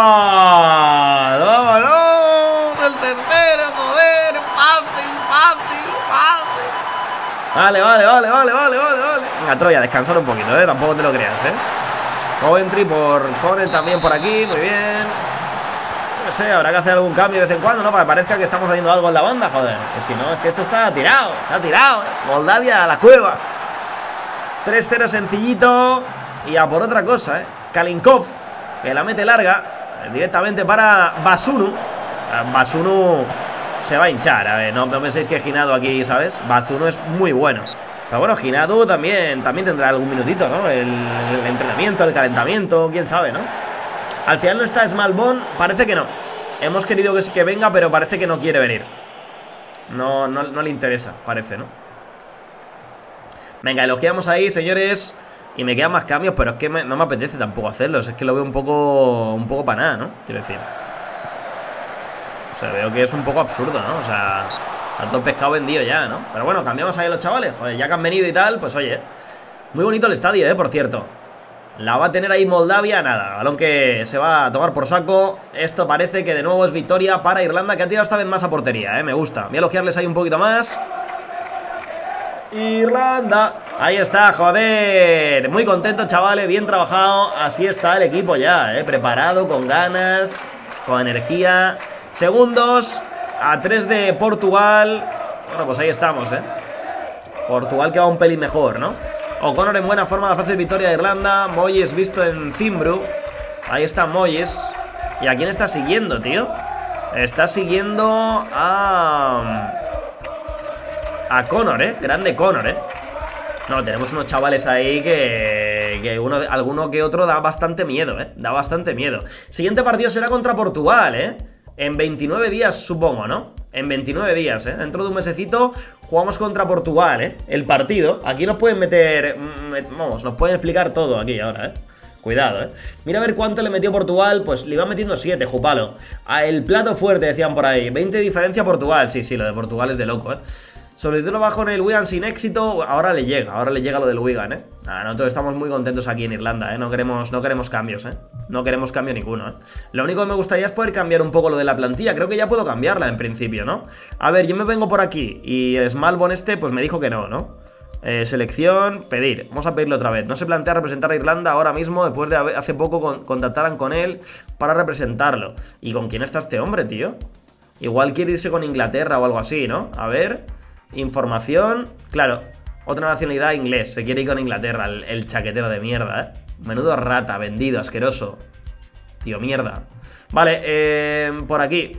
¡Vámonos! El tercero, joder. Fácil, fácil, fácil. Vale, vale, vale, vale, vale, vale, vale. Venga, Troya, descansar un poquito, ¿eh? Tampoco te lo creas, ¿eh? Coventry por Connell también por aquí. Muy bien. No sé, habrá que hacer algún cambio de vez en cuando, ¿no? Para que parezca que estamos haciendo algo en la banda, joder. Que si no, es que esto está tirado. Está tirado, ¿eh? Moldavia a la cueva. tres cero sencillito. Y a por otra cosa, ¿eh? Kalinkov, que la mete larga directamente para Basunu. Basunu se va a hinchar, a ver, no, no penséis que Ginado aquí, ¿sabes? Basunu es muy bueno. Pero bueno, Ginado también, también tendrá algún minutito, ¿no? El, el entrenamiento, el calentamiento, quién sabe, ¿no? Al final no está Smalbon, parece que no. Hemos querido que, que venga, pero parece que no quiere venir. No, no, no le interesa, parece, ¿no? Venga, elogiamos ahí, señores. Y me quedan más cambios, pero es que me, no me apetece tampoco hacerlos. Es que lo veo un poco, un poco para nada, ¿no? Quiero decir. O sea, veo que es un poco absurdo, ¿no? O sea, tanto el pescado vendido ya, ¿no? Pero bueno, cambiamos ahí a los chavales. Joder, ya que han venido y tal, pues oye. Muy bonito el estadio, ¿eh? Por cierto. La va a tener ahí Moldavia, nada. Balón que se va a tomar por saco. Esto parece que de nuevo es victoria para Irlanda, que ha tirado esta vez más a portería, ¿eh? Me gusta. Voy a elogiarles ahí un poquito más. Irlanda, ahí está, joder. Muy contento, chavales, bien trabajado. Así está el equipo ya, eh, preparado, con ganas, con energía. Segundos, a tres de Portugal. Bueno, pues ahí estamos, eh. Portugal que va un pelín mejor, ¿no? O'Connor en buena forma, la fácil victoria de Irlanda. Moyes visto en Zimbru. Ahí está Moyes. ¿Y a quién está siguiendo, tío? Está siguiendo a... A Connor, ¿eh? Grande Connor, ¿eh? No, tenemos unos chavales ahí que... Que uno, alguno que otro da bastante miedo, ¿eh? Da bastante miedo. Siguiente partido será contra Portugal, ¿eh? En veintinueve días, supongo, ¿no? En veintinueve días, ¿eh? Dentro de un mesecito jugamos contra Portugal, ¿eh? El partido. Aquí nos pueden meter... Vamos, nos pueden explicar todo aquí ahora, ¿eh? Cuidado, ¿eh? Mira a ver cuánto le metió Portugal. Pues le iba metiendo siete, Jupalo. A el plato fuerte, decían por ahí. veinte de diferencia Portugal. Sí, sí, lo de Portugal es de loco, ¿eh? Sobre todo bajo en el Wigan sin éxito. Ahora le llega, ahora le llega lo del Wigan, ¿eh? Nada, nosotros estamos muy contentos aquí en Irlanda, ¿eh? No queremos, no queremos cambios, ¿eh? No queremos cambio ninguno, ¿eh? Lo único que me gustaría es poder cambiar un poco lo de la plantilla. Creo que ya puedo cambiarla en principio, ¿no? A ver, yo me vengo por aquí y el Smalbon este pues me dijo que no, ¿no? Eh, selección, pedir. Vamos a pedirlo otra vez. No se plantea representar a Irlanda ahora mismo después de hace poco con, contactaran con él para representarlo. ¿Y con quién está este hombre, tío? Igual quiere irse con Inglaterra o algo así, ¿no? A ver... Información, claro, otra nacionalidad, inglés. Se quiere ir con Inglaterra, el, el chaquetero de mierda, ¿eh? Menudo rata, vendido, asqueroso. Tío, mierda. Vale, eh, por aquí.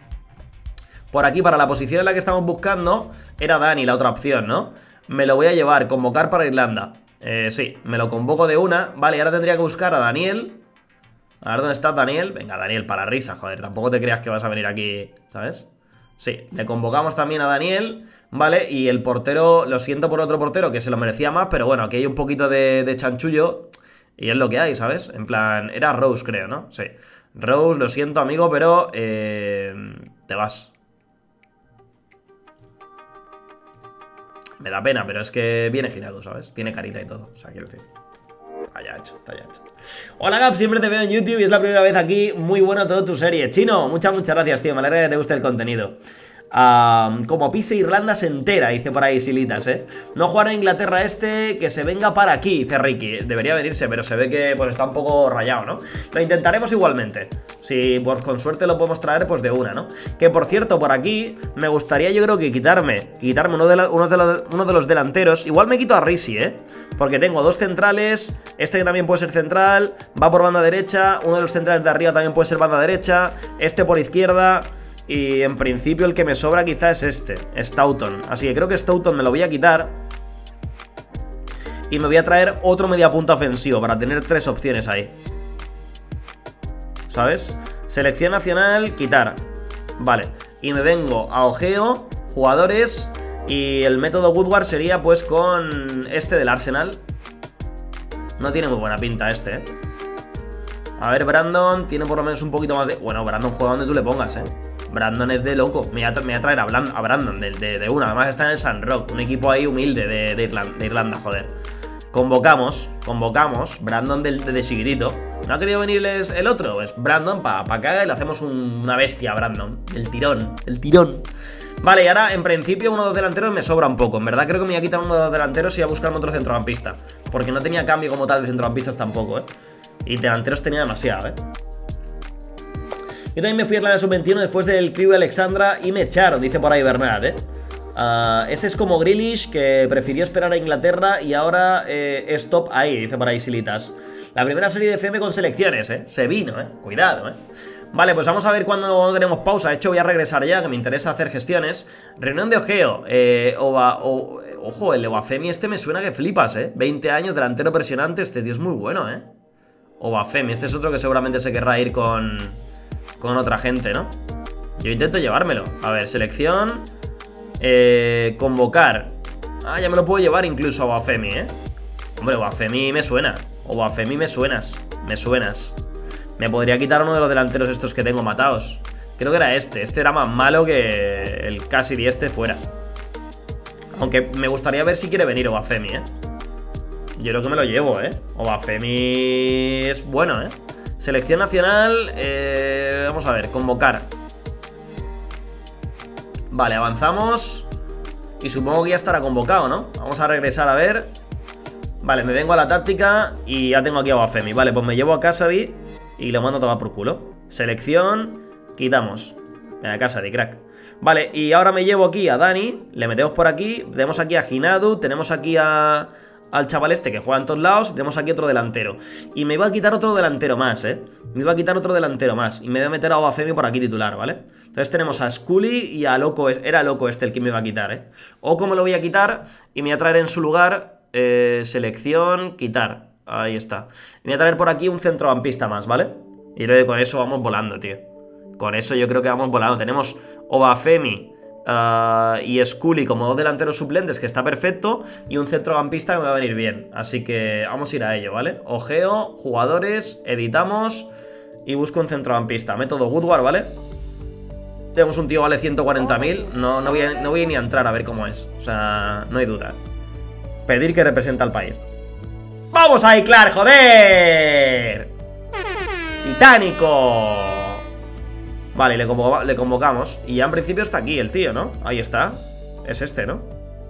Por aquí, para la posición en la que estamos buscando, era Dani la otra opción, ¿no? Me lo voy a llevar, convocar para Irlanda. Eh, sí, me lo convoco de una. Vale, y ahora tendría que buscar a Daniel. A ver dónde está Daniel. Venga, Daniel, para la risa, joder. Tampoco te creas que vas a venir aquí, ¿sabes? Sí, le convocamos también a Daniel, ¿vale? Y el portero, lo siento por otro portero que se lo merecía más, pero bueno, aquí hay un poquito de, de chanchullo y es lo que hay, ¿sabes? En plan, era Rose, creo, ¿no? Sí, Rose, lo siento, amigo, pero eh, te vas. Me da pena, pero es que viene girado, ¿sabes? Tiene carita y todo, o sea, quiero decir... Está ya hecho, está ya hecho. Hola Gab, siempre te veo en YouTube y es la primera vez aquí. Muy bueno todo tu serie. Chino, muchas, muchas gracias, tío. Me alegra que te guste el contenido. Uh, como pise Irlanda se entera, dice por ahí Silitas, ¿eh? No jugar en Inglaterra este, que se venga para aquí, dice Ricky. Debería venirse, pero se ve que pues está un poco rayado, ¿no? Lo intentaremos igualmente. Si pues, con suerte lo podemos traer, pues de una, ¿no? Que por cierto, por aquí me gustaría yo creo que quitarme Quitarme uno de, la, uno de, la, uno de los delanteros. Igual me quito a Risi, ¿eh? Porque tengo dos centrales. Este que también puede ser central. Va por banda derecha. Uno de los centrales de arriba también puede ser banda derecha. Este por izquierda. Y en principio el que me sobra quizá es este, Stoughton. Así que creo que Stoughton me lo voy a quitar. Y me voy a traer otro mediapunta ofensivo para tener tres opciones ahí. ¿Sabes? Selección nacional, quitar. Vale. Y me vengo a ojeo, jugadores. Y el método Woodward sería pues con este del Arsenal. No tiene muy buena pinta este, ¿eh? A ver, Brandon tiene por lo menos un poquito más de... Bueno, Brandon juega donde tú le pongas, ¿eh? Brandon es de loco. Me voy a, me voy a traer a, Bland, a Brandon de, de, de una. Además está en el Sun Rock. Un equipo ahí humilde de, de, Irlanda, de Irlanda, joder. Convocamos, convocamos. Brandon del de, de chiquitito. ¿No ha querido venir el otro? Pues Brandon para pa que haga y le hacemos un, una bestia a Brandon. El tirón, el tirón. Vale, y ahora en principio uno de los delanteros me sobra un poco. En verdad creo que me voy a quitar uno de los delanteros y voy a buscarme otro centrocampista. Porque no tenía cambio como tal de centrocampistas tampoco, ¿eh? Y delanteros tenía demasiado, ¿eh? Yo también me fui a Irlanda sub veintiuno después del Crew de Alexandra y me echaron, dice por ahí Bernat, ¿eh? Uh, ese es como Grealish, que prefirió esperar a Inglaterra y ahora eh, es top ahí, dice por ahí Silitas. La primera serie de F M con selecciones, ¿eh? Se vino, ¿eh? Cuidado, ¿eh? Vale, pues vamos a ver cuando tenemos pausa. De hecho, voy a regresar ya, que me interesa hacer gestiones. Reunión de ojeo. Eh, Oba, o, ojo, el Obafemi este me suena que flipas, ¿eh? veinte años, delantero presionante. Este tío es muy bueno, ¿eh? Obafemi, este es otro que seguramente se querrá ir con, con otra gente, ¿no? Yo intento llevármelo. A ver, selección. Eh, convocar. Ah, ya me lo puedo llevar incluso a Obafemi, ¿eh? Hombre, Obafemi me suena. Obafemi me suenas. Me suenas. Me podría quitar uno de los delanteros estos que tengo matados. Creo que era este. Este era más malo que el Cassidy este fuera. Aunque me gustaría ver si quiere venir Obafemi, ¿eh? Yo creo que me lo llevo, ¿eh? Obafemi es bueno, ¿eh? Selección nacional. Eh, vamos a ver, convocar. Vale, avanzamos. Y supongo que ya estará convocado, ¿no? Vamos a regresar a ver. Vale, me vengo a la táctica y ya tengo aquí a Obafemi. Vale, pues me llevo a Cassidy y lo mando a tomar por culo. Selección, quitamos. Venga, Cassidy, crack. Vale, y ahora me llevo aquí a Dani. Le metemos por aquí. Tenemos aquí a Hinadu. Tenemos aquí a... al chaval este que juega en todos lados. Tenemos aquí otro delantero. Y me iba a quitar otro delantero más, ¿eh? Me iba a quitar otro delantero más. Y me voy a meter a Obafemi por aquí titular, ¿vale? Entonces tenemos a Scully y a Loco. Era Loco este el que me iba a quitar, ¿eh? Oco me lo voy a quitar y me voy a traer en su lugar eh, selección, quitar. Ahí está. Me voy a traer por aquí un centrocampista más, ¿vale? Y creo que con eso vamos volando, tío. Con eso yo creo que vamos volando. Tenemos Obafemi Uh, y Scully como dos delanteros suplentes, que está perfecto. Y un centrocampista que me va a venir bien. Así que vamos a ir a ello, ¿vale? Ojeo, jugadores, editamos y busco un centrocampista. Método Woodward, ¿vale? Tenemos un tío vale ciento cuarenta mil. No, no, voy a, no voy ni a entrar a ver cómo es. O sea, no hay duda. Pedir que representa al país. ¡Vamos ahí, Clark, joder! ¡Titánico! Vale, le, convoca, le convocamos. Y ya en principio está aquí el tío, ¿no? Ahí está. Es este, ¿no?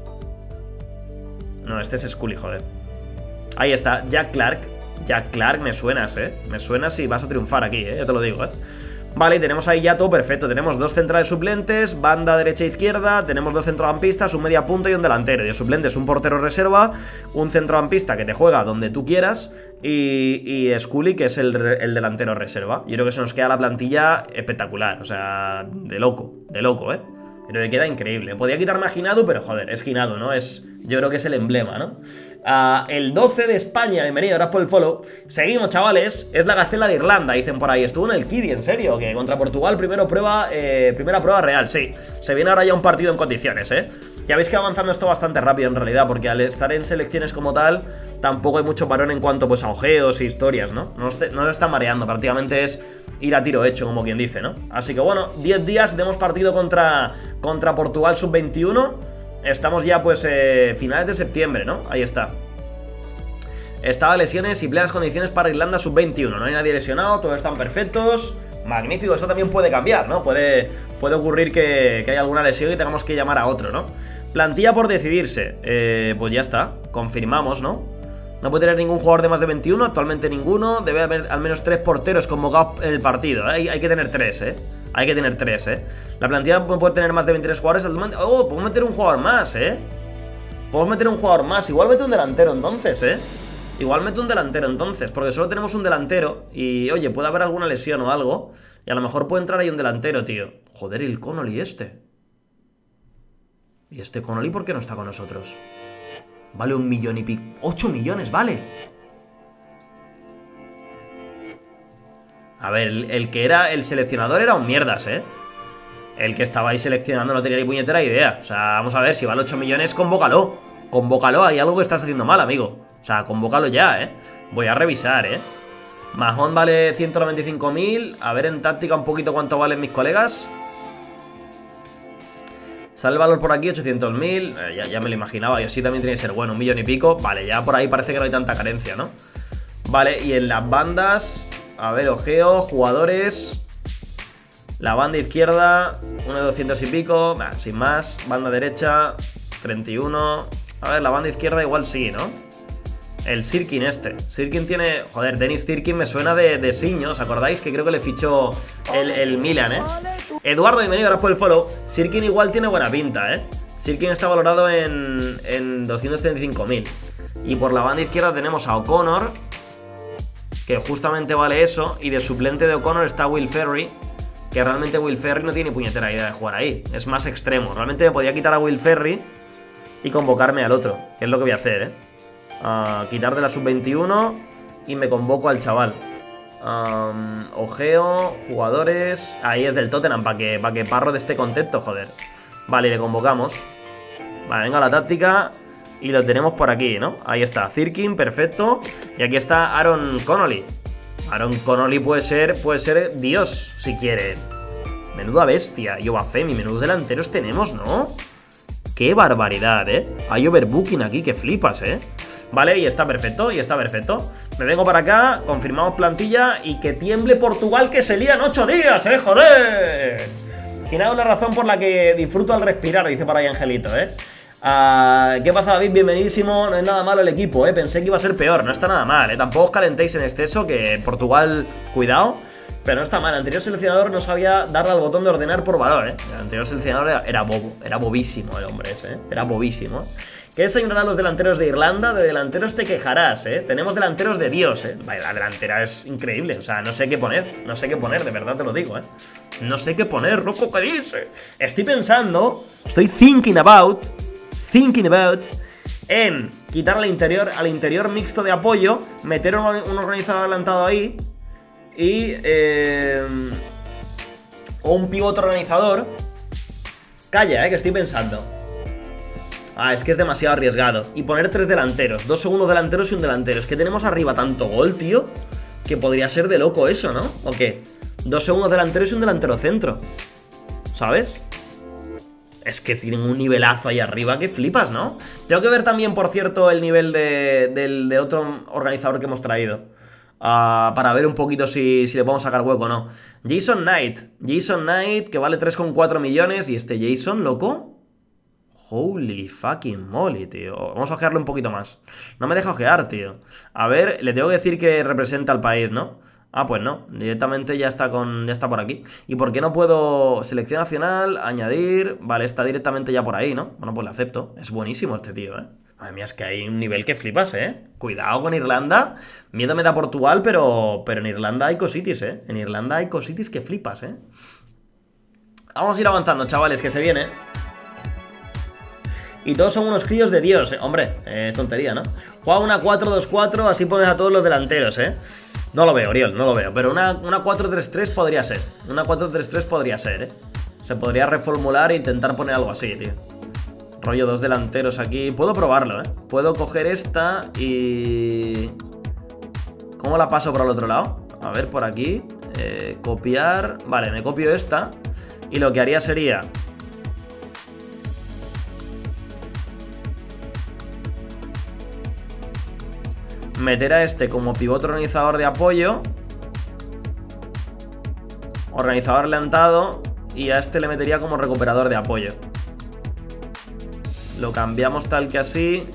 No, este es Scully, joder. Ahí está, Jack Clark. Jack Clark, me suenas, ¿eh? Me suenas y vas a triunfar aquí, ¿eh? Ya te lo digo, ¿eh? Vale, y tenemos ahí ya todo perfecto. Tenemos dos centrales suplentes, banda derecha e izquierda. Tenemos dos centrocampistas, un media punta y un delantero. Y de suplentes un portero reserva, un centrocampista que te juega donde tú quieras. Y, y Scully, que es el, el delantero reserva. Yo creo que se nos queda la plantilla espectacular. O sea, de loco, de loco, ¿eh? Pero que queda increíble. Podía quitarme a Hinadu, pero joder, es Hinadu, ¿no? Es, yo creo que es el emblema, ¿no? Uh, el doce de España, bienvenido, gracias por el follow. Seguimos, chavales, es la Gacela de Irlanda, dicen por ahí. Estuvo en el Kiri, en serio, que contra Portugal primero prueba, eh, primera prueba real, sí. Se viene ahora ya un partido en condiciones, ¿eh? Ya veis que va avanzando esto bastante rápido en realidad, porque al estar en selecciones como tal, tampoco hay mucho parón en cuanto pues a ojeos e historias, ¿no? No nos, no nos está mareando, prácticamente es ir a tiro hecho, como quien dice, ¿no? Así que bueno, diez días, tenemos partido contra, contra Portugal sub veintiuno. Estamos ya pues eh, finales de septiembre, ¿no? Ahí está. Estaba lesiones y plenas condiciones para Irlanda sub veintiuno. No hay nadie lesionado, todos están perfectos. Magnífico, eso también puede cambiar, ¿no? Puede, puede ocurrir que, que haya alguna lesión y tengamos que llamar a otro, ¿no? Plantilla por decidirse. Eh, pues ya está, confirmamos, ¿no? No puede tener ningún jugador de más de veintiuno, actualmente ninguno. Debe haber al menos tres porteros convocados en el partido, ¿eh? hay, hay que tener tres, ¿eh? Hay que tener tres, ¿eh? La plantilla puede tener más de veintitrés jugadores. Oh, podemos meter un jugador más, ¿eh? Podemos meter un jugador más. Igual mete un delantero entonces, ¿eh? Igual meto un delantero entonces, porque solo tenemos un delantero. Y, oye, puede haber alguna lesión o algo. Y a lo mejor puede entrar ahí un delantero, tío. Joder, ¿y el Connolly este? ¿Y este Connolly por qué no está con nosotros? Vale un millón y pico. ¡Ocho millones, vale! A ver, el, el que era el seleccionador era un mierdas, ¿eh? El que estaba ahí seleccionando no tenía ni puñetera idea. O sea, vamos a ver, si vale ocho millones, convócalo. Convócalo, hay algo que estás haciendo mal, amigo. O sea, convócalo ya, ¿eh? Voy a revisar, ¿eh? Mahón vale ciento noventa y cinco mil. A ver en táctica un poquito cuánto valen mis colegas. Sale el valor por aquí, ochocientos mil. Eh, ya, ya me lo imaginaba, y así también tiene que ser bueno, un millón y pico. Vale, ya por ahí parece que no hay tanta carencia, ¿no? Vale, y en las bandas... A ver, ojeo, jugadores. La banda izquierda, uno de doscientos y pico. Bah, sin más. Banda derecha, treinta y uno. A ver, la banda izquierda igual sí, ¿no? El Sirkin este. Sirkin tiene... Joder, Dennis Sirkin me suena de, de Siño. ¿Os acordáis? Que creo que le fichó el, el Milan, ¿eh? Eduardo, bienvenido, gracias por el follow. Sirkin igual tiene buena pinta, ¿eh? Sirkin está valorado en, en doscientos treinta y cinco mil. Y por la banda izquierda tenemos a O'Connor, que justamente vale eso. Y de suplente de O'Connor está Will Ferry, que realmente Will Ferry no tiene puñetera idea de jugar ahí. Es más extremo. Realmente me podía quitar a Will Ferry y convocarme al otro, que es lo que voy a hacer, ¿eh? Uh, quitar de la sub veintiuno y me convoco al chaval. Um, ojeo, jugadores. Ahí es del Tottenham, para que, pa que Parro esté contento, joder. Vale, le convocamos. Vale, venga la táctica. Y lo tenemos por aquí, ¿no? Ahí está, Sirkin, perfecto. Y aquí está Aaron Connolly. Aaron Connolly puede ser, puede ser Dios, si quiere. Menuda bestia. Y Obafemi, menudos delanteros tenemos, ¿no? ¡Qué barbaridad, eh! Hay overbooking aquí, que flipas, eh. Vale, y está perfecto, y está perfecto. Me vengo para acá, confirmamos plantilla. Y que tiemble Portugal, que se lía en ocho días, eh, joder. Tiene una razón por la que disfruto al respirar, dice por ahí Angelito, eh. Uh, ¿Qué pasa, David? Bienvenidísimo. No es nada malo el equipo, eh. Pensé que iba a ser peor, no está nada mal, eh. Tampoco os calentéis en exceso, que Portugal, cuidado. Pero no está mal, el anterior seleccionador no sabía darle al botón de ordenar por valor, ¿eh? El anterior seleccionador era, era bobo, era bobísimo el hombre ese, ¿eh? Era bobísimo. ¿Qué se ignoran los delanteros de Irlanda? De delanteros te quejarás, ¿eh? Tenemos delanteros de Dios, ¿eh? Vale, la delantera es increíble, o sea, no sé qué poner, no sé qué poner, de verdad te lo digo, ¿eh? No sé qué poner, loco, ¿qué dice? Estoy pensando, estoy thinking about, thinking about, en quitar al interior, al interior mixto de apoyo, meter un, un organizador adelantado ahí. Y eh, o un pivote organizador. Calla, eh, que estoy pensando. Ah, es que es demasiado arriesgado. Y poner tres delanteros, dos segundos delanteros y un delantero. Es que tenemos arriba tanto gol, tío, que podría ser de loco eso, ¿no? ¿O qué? Dos segundos delanteros y un delantero centro, ¿sabes? Es que tienen un nivelazo ahí arriba que flipas, ¿no? Tengo que ver también, por cierto, el nivel de, del, de otro organizador que hemos traído. Uh, para ver un poquito si, si le podemos sacar hueco o no. Jason Knight. Jason Knight, que vale tres coma cuatro millones. ¿Y este Jason, loco? Holy fucking moly, tío. Vamos a ojearlo un poquito más. No me deja ojear, tío. A ver, le tengo que decir que representa al país, ¿no? Ah, pues no. Directamente ya está, con, ya está por aquí. ¿Y por qué no puedo? Selección nacional, añadir. Vale, está directamente ya por ahí, ¿no? Bueno, pues le acepto. Es buenísimo este tío, ¿eh? Madre mía, es que hay un nivel que flipas, ¿eh? Cuidado con Irlanda. Miedo me da Portugal, pero, pero en Irlanda hay cositis, ¿eh? En Irlanda hay cositis que flipas, ¿eh? Vamos a ir avanzando, chavales, que se viene. Y todos son unos críos de Dios, ¿eh? Hombre, eh, tontería, ¿no? Juega una cuatro dos cuatro, así pones a todos los delanteros, ¿eh? No lo veo, Oriol, no lo veo. Pero una, una cuatro tres tres podría ser. Una cuatro tres tres podría ser, ¿eh? Se podría reformular e intentar poner algo así, tío. Rollo dos delanteros aquí. Puedo probarlo, ¿eh? Puedo coger esta y... ¿Cómo la paso por el otro lado? A ver, por aquí. Eh, copiar. Vale, me copio esta. Y lo que haría sería... meter a este como pivote organizador de apoyo. Organizador adelantado. Y a este le metería como recuperador de apoyo. Lo cambiamos tal que así.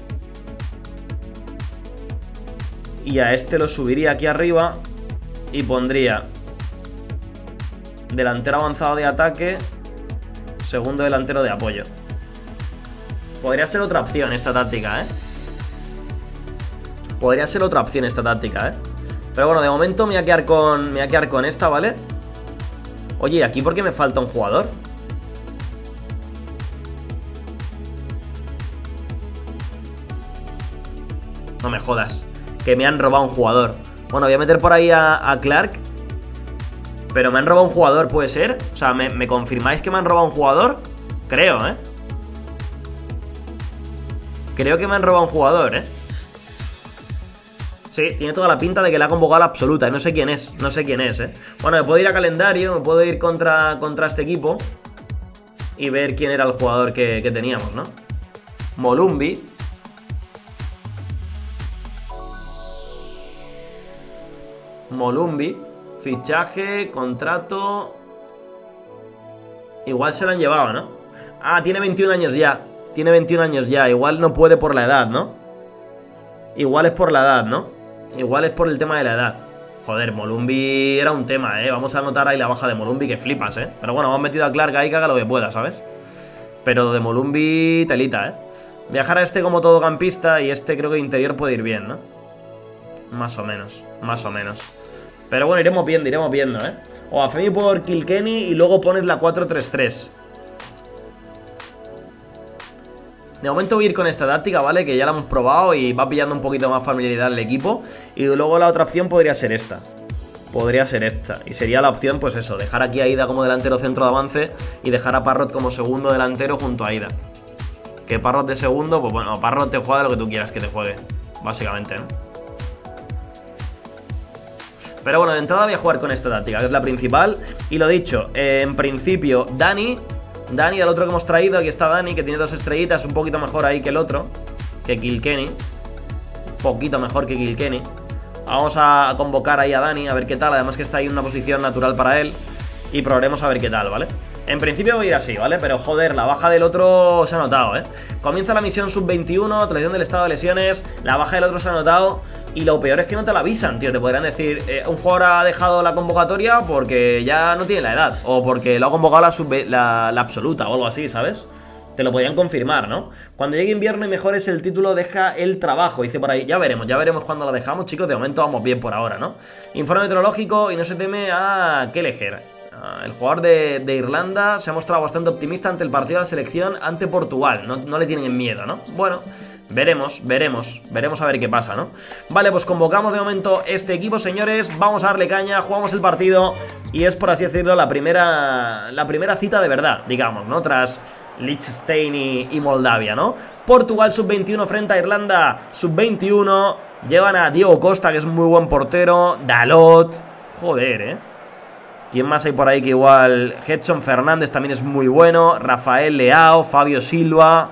Y a este lo subiría aquí arriba. Y pondría delantero avanzado de ataque, segundo delantero de apoyo. Podría ser otra opción esta táctica, ¿eh? Podría ser otra opción esta táctica, ¿eh? Pero bueno, de momento me voy a quedar con, me voy a quedar con esta, ¿vale? Oye, ¿aquí por qué me falta un jugador? No me jodas, que me han robado un jugador. Bueno, voy a meter por ahí a, a Clark. Pero me han robado un jugador, ¿puede ser? O sea, ¿me, ¿me confirmáis que me han robado un jugador? Creo, ¿eh? Creo que me han robado un jugador, ¿eh? Sí, tiene toda la pinta de que la ha convocado a la absoluta. Y no sé quién es, no sé quién es, ¿eh? Bueno, me puedo ir a calendario, me puedo ir contra, contra este equipo y ver quién era el jugador que, que teníamos, ¿no? Molumby. Molumby. Fichaje, contrato. Igual se lo han llevado, ¿no? Ah, tiene veintiún años ya. Tiene veintiún años ya. Igual no puede por la edad, ¿no? Igual es por la edad, ¿no? Igual es por el tema de la edad. Joder, Molumby era un tema, ¿eh? Vamos a anotar ahí la baja de Molumby, que flipas, ¿eh? Pero bueno, hemos metido a Clark ahí, que haga lo que pueda, ¿sabes? Pero de Molumby, telita, ¿eh? Viajar a este como todocampista y este creo que interior puede ir bien, ¿no? Más o menos, más o menos. Pero bueno, iremos viendo, iremos viendo, ¿eh? O a Femi por Kilkenny y luego pones la cuatro tres tres. De momento voy a ir con esta táctica, ¿vale? Que ya la hemos probado y va pillando un poquito más familiaridad el equipo. Y luego la otra opción podría ser esta. Podría ser esta. Y sería la opción, pues eso, dejar aquí a Ida como delantero centro de avance y dejar a Parrot como segundo delantero junto a Ida. Que Parrot de segundo, pues bueno, Parrot te juega lo que tú quieras que te juegue, básicamente, ¿no? Pero bueno, de entrada voy a jugar con esta táctica, que es la principal. Y lo dicho, eh, en principio, Dani... Dani, el otro que hemos traído, aquí está Dani, que tiene dos estrellitas, un poquito mejor ahí que el otro, que Kilkenny. Un poquito mejor que Kilkenny. Vamos a convocar ahí a Dani, a ver qué tal, además que está ahí en una posición natural para él. Y probaremos a ver qué tal, ¿vale? En principio voy a ir así, ¿vale? Pero joder, la baja del otro se ha notado, ¿eh? Comienza la misión sub veintiuno, actualización del estado de lesiones. La baja del otro se ha notado. Y lo peor es que no te la avisan, tío. Te podrían decir, eh, un jugador ha dejado la convocatoria porque ya no tiene la edad. O porque lo ha convocado la, sub la, la absoluta o algo así, ¿sabes? Te lo podrían confirmar, ¿no? Cuando llegue invierno y mejores el título, deja el trabajo. Dice por ahí, ya veremos, ya veremos cuándo la dejamos, chicos. De momento vamos bien por ahora, ¿no? Informe meteorológico y no se teme a Kelleher. El jugador de, de Irlanda se ha mostrado bastante optimista ante el partido de la selección ante Portugal. No, no le tienen miedo, ¿no? Bueno, veremos, veremos, veremos a ver qué pasa, ¿no? Vale, pues convocamos de momento este equipo, señores. Vamos a darle caña, jugamos el partido. Y es, por así decirlo, la primera, la primera cita de verdad, digamos, ¿no? Tras Liechtenstein y, y Moldavia, ¿no? Portugal sub veintiuno frente a Irlanda sub veintiuno. Llevan a Diego Costa, que es muy buen portero. Dalot. Joder, ¿eh? ¿Quién más hay por ahí que igual? Hedson Fernández también es muy bueno. Rafael Leao, Fabio Silva.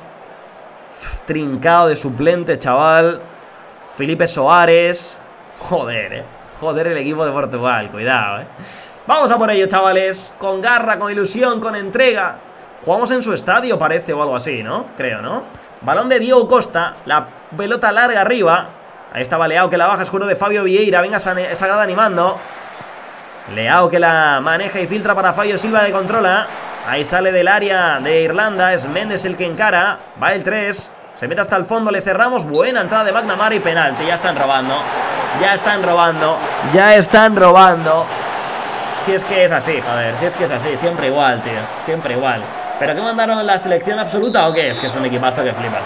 Trincao de suplente, chaval. Felipe Soares. Joder, eh. Joder el equipo de Portugal, cuidado, eh. Vamos a por ello, chavales. Con garra, con ilusión, con entrega. Jugamos en su estadio, parece, o algo así, ¿no? Creo, ¿no? Balón de Diego Costa. La pelota larga arriba. Ahí estaba Leao, que la baja, escudo de Fabio Vieira. Venga, Sagrada animando. Leao que la maneja y filtra para Fabio Silva, que controla. Ahí sale del área de Irlanda. Es Méndez el que encara. Va el tres. Se mete hasta el fondo, le cerramos. Buena entrada de McNamara y penalti. Ya están robando. Ya están robando. Ya están robando. Si es que es así, joder. Si es que es así. Siempre igual, tío. Siempre igual. ¿Pero qué mandaron la selección absoluta o qué? Es que es un equipazo que flipas,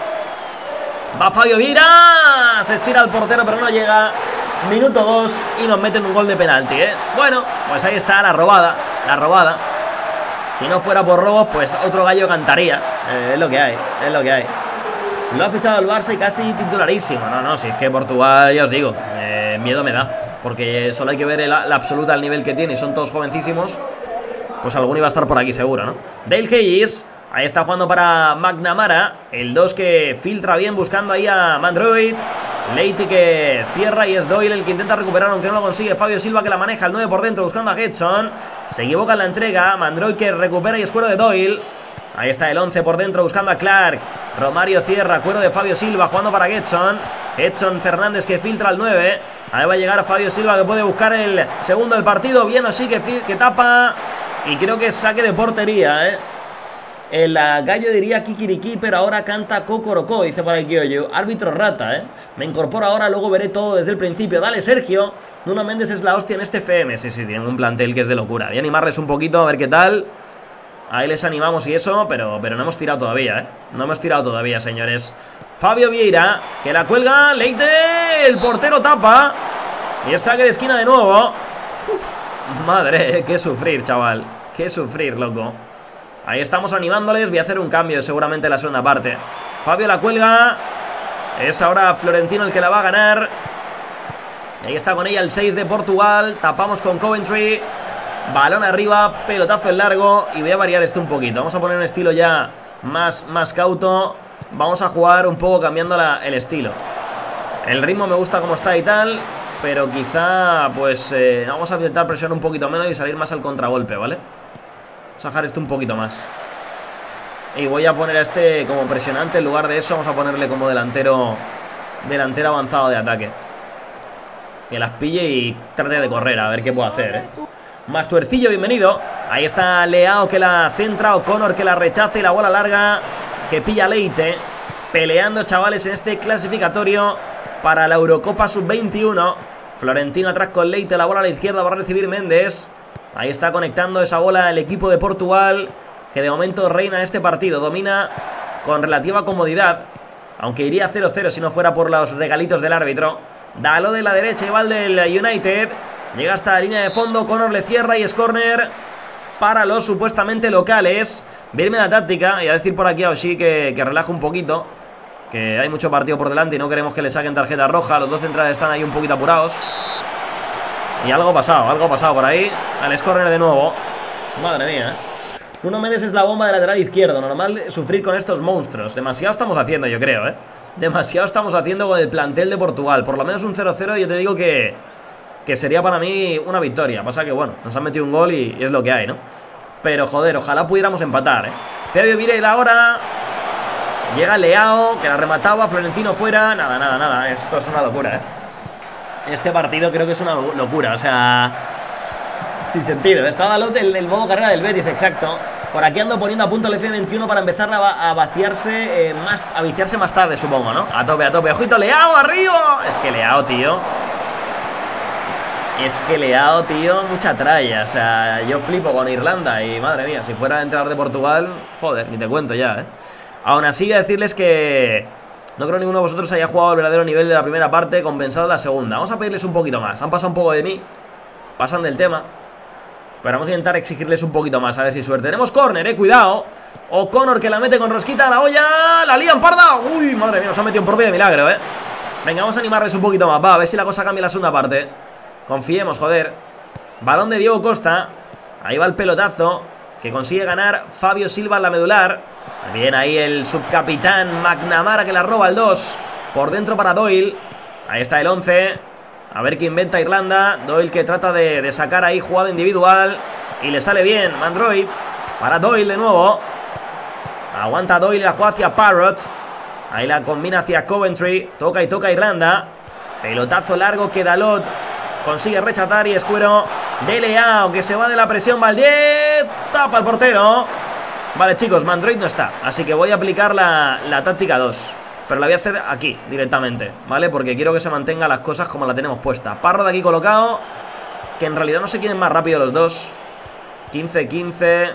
eh. Va Fabio Vieira. Se estira el portero, pero no llega. Minuto dos y nos meten un gol de penalti, ¿eh? Bueno, pues ahí está la robada. La robada. Si no fuera por robos, pues otro gallo cantaría. eh, Es lo que hay, es lo que hay. Lo ha fichado el Barça y casi titularísimo. No, no, si es que Portugal, ya os digo, eh, miedo me da. Porque solo hay que ver el, la absoluta al nivel que tiene y son todos jovencísimos. Pues alguno iba a estar por aquí seguro, ¿no? Dale Hayes, ahí está jugando para McNamara. El dos que filtra bien buscando ahí a Mandroid. Leite que cierra y es Doyle el que intenta recuperar, aunque no lo consigue. Fabio Silva que la maneja, el nueve por dentro buscando a Gedson. Se equivoca en la entrega. Mandroid que recupera y es cuero de Doyle. Ahí está el once por dentro buscando a Clark. Romario cierra, cuero de Fabio Silva jugando para Gedson. Gedson Fernández que filtra al nueve. Ahí va a llegar a Fabio Silva, que puede buscar el segundo del partido. Bien o sí que, que tapa. Y creo que es saque de portería, ¿eh? El gallo diría kikiriki, pero ahora canta cocorocó, dice para aquí, oye, árbitro rata, ¿eh? Me incorporo ahora, luego veré todo desde el principio. Dale, Sergio. Nuno Méndez es la hostia en este F M. Sí, sí, tienen un plantel que es de locura. Voy a animarles un poquito a ver qué tal. Ahí les animamos y eso, pero, pero no hemos tirado todavía, ¿eh? No hemos tirado todavía, señores. Fabio Vieira, que la cuelga. Leite, el portero tapa. Y es saque de esquina de nuevo. Uf, madre, qué sufrir, chaval. Qué sufrir, loco. Ahí estamos animándoles. Voy a hacer un cambio seguramente en la segunda parte. Fabio la cuelga. Es ahora Florentino el que la va a ganar. Ahí está con ella el seis de Portugal. Tapamos con Coventry. Balón arriba, pelotazo en largo. Y voy a variar esto un poquito. Vamos a poner un estilo ya más, más cauto. Vamos a jugar un poco cambiando la, el estilo. El ritmo me gusta como está y tal, pero quizá pues eh, vamos a intentar presionar un poquito menos y salir más al contragolpe, ¿vale? Vamos a dejar esto un poquito más. Y voy a poner a este como presionante. En lugar de eso vamos a ponerle como delantero Delantero avanzado de ataque. Que las pille y trate de correr, a ver qué puedo hacer, ¿eh? Mastuercillo, bienvenido. Ahí está Leao que la centra, O'Connor que la rechaza y la bola larga que pilla Leite. Peleando, chavales, en este clasificatorio para la Eurocopa sub veintiuno. Florentino atrás con Leite, la bola a la izquierda va a recibir Méndez. Ahí está conectando esa bola el equipo de Portugal, que de momento reina en este partido. Domina con relativa comodidad, aunque iría cero cero si no fuera por los regalitos del árbitro. Dalo de la derecha, igual del United. Llega hasta la línea de fondo, Connor le cierra y es córner para los supuestamente locales. Verme la táctica y a decir por aquí a Oshie que, que relaje un poquito, que hay mucho partido por delante y no queremos que le saquen tarjeta roja. Los dos centrales están ahí un poquito apurados. Y algo ha pasado, algo ha pasado por ahí. Al córner de nuevo. Madre mía, ¿eh? Nuno Méndez es la bomba de lateral izquierdo. Normal sufrir con estos monstruos. Demasiado estamos haciendo, yo creo, ¿eh? Demasiado estamos haciendo con el plantel de Portugal. Por lo menos un cero cero yo te digo que, que sería para mí una victoria. Pasa que, bueno, nos han metido un gol y, y es lo que hay, ¿no? Pero, joder, ojalá pudiéramos empatar, ¿eh? Fabio Vieira ahora. Llega Leao, que la remataba, Florentino fuera. Nada, nada, nada. Esto es una locura, ¿eh? Este partido creo que es una locura, o sea, sin sentido. Estaba Dalot del, del modo carrera del Betis, exacto. Por aquí ando poniendo a punto el F veintiuno para empezar a, a vaciarse eh, más, a viciarse más tarde, supongo, ¿no? A tope, a tope. ¡Ojito, Leao, arriba! Es que Leao, tío. Es que Leao, tío, mucha tralla. O sea, yo flipo con Irlanda y, madre mía, si fuera entrenador de Portugal, joder, ni te cuento ya, ¿eh? Aún así, voy a decirles que no creo que ninguno de vosotros haya jugado al verdadero nivel de la primera parte, compensado en la segunda. Vamos a pedirles un poquito más. Han pasado un poco de mí, pasan del tema, pero vamos a intentar exigirles un poquito más, a ver si suerte. Tenemos córner, eh, cuidado. O'Connor que la mete con rosquita a la olla. La lían parda. Uy, madre mía, nos han metido un propio de milagro, eh. Venga, vamos a animarles un poquito más. Va, a ver si la cosa cambia en la segunda parte. Confiemos, joder. Balón de Diego Costa. Ahí va el pelotazo que consigue ganar Fabio Silva en la medular. Bien ahí el subcapitán McNamara que la roba el dos. Por dentro para Doyle. Ahí está el once. A ver qué inventa Irlanda. Doyle que trata de, de sacar ahí jugada individual. Y le sale bien. Mandroid para Doyle de nuevo. Aguanta Doyle, la juega hacia Parrott. Ahí la combina hacia Coventry. Toca y toca Irlanda. Pelotazo largo que Dalot consigue rechatar y escuero de Leao que se va de la presión. Valdez tapa al portero. Vale, chicos, Mandroid no está, así que voy a aplicar la, la táctica dos. Pero la voy a hacer aquí, directamente, ¿vale? Porque quiero que se mantengan las cosas como la tenemos puesta. Parro de aquí colocado, que en realidad no sé quién es más rápido los dos. quince quince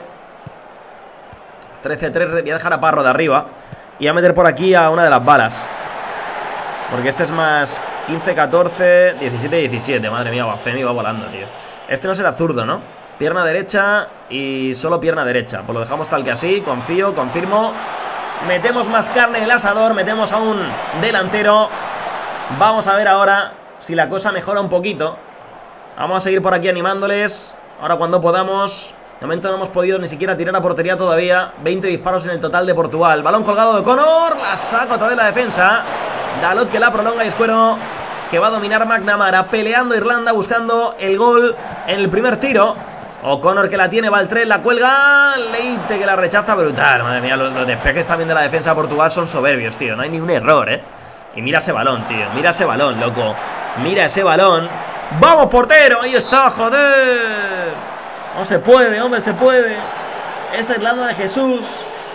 trece tres, voy a dejar a Parro de arriba. Y voy a meter por aquí a una de las balas, porque este es más quince catorce, diecisiete diecisiete. Madre mía, Femi va volando, tío. Este no será zurdo, ¿no? Pierna derecha y solo pierna derecha. Pues lo dejamos tal que así, confío, confirmo. Metemos más carne en el asador, metemos a un delantero. Vamos a ver ahora si la cosa mejora un poquito. Vamos a seguir por aquí animándoles. Ahora cuando podamos. De momento no hemos podido ni siquiera tirar a portería todavía. veinte disparos en el total de Portugal. Balón colgado de O'Connor. La saca otra vez la defensa. Dalot que la prolonga y escuero que va a dominar McNamara. Peleando Irlanda, buscando el gol en el primer tiro. O'Connor que la tiene, va al tres, la cuelga. Leite que la rechaza, brutal. Madre mía, los, los despejes también de la defensa de Portugal son soberbios, tío. No hay ni un error, eh. Y mira ese balón, tío. Mira ese balón, loco. Mira ese balón. ¡Vamos, portero! Ahí está, joder. No se puede, hombre, se puede. Es Irlanda de Jesús.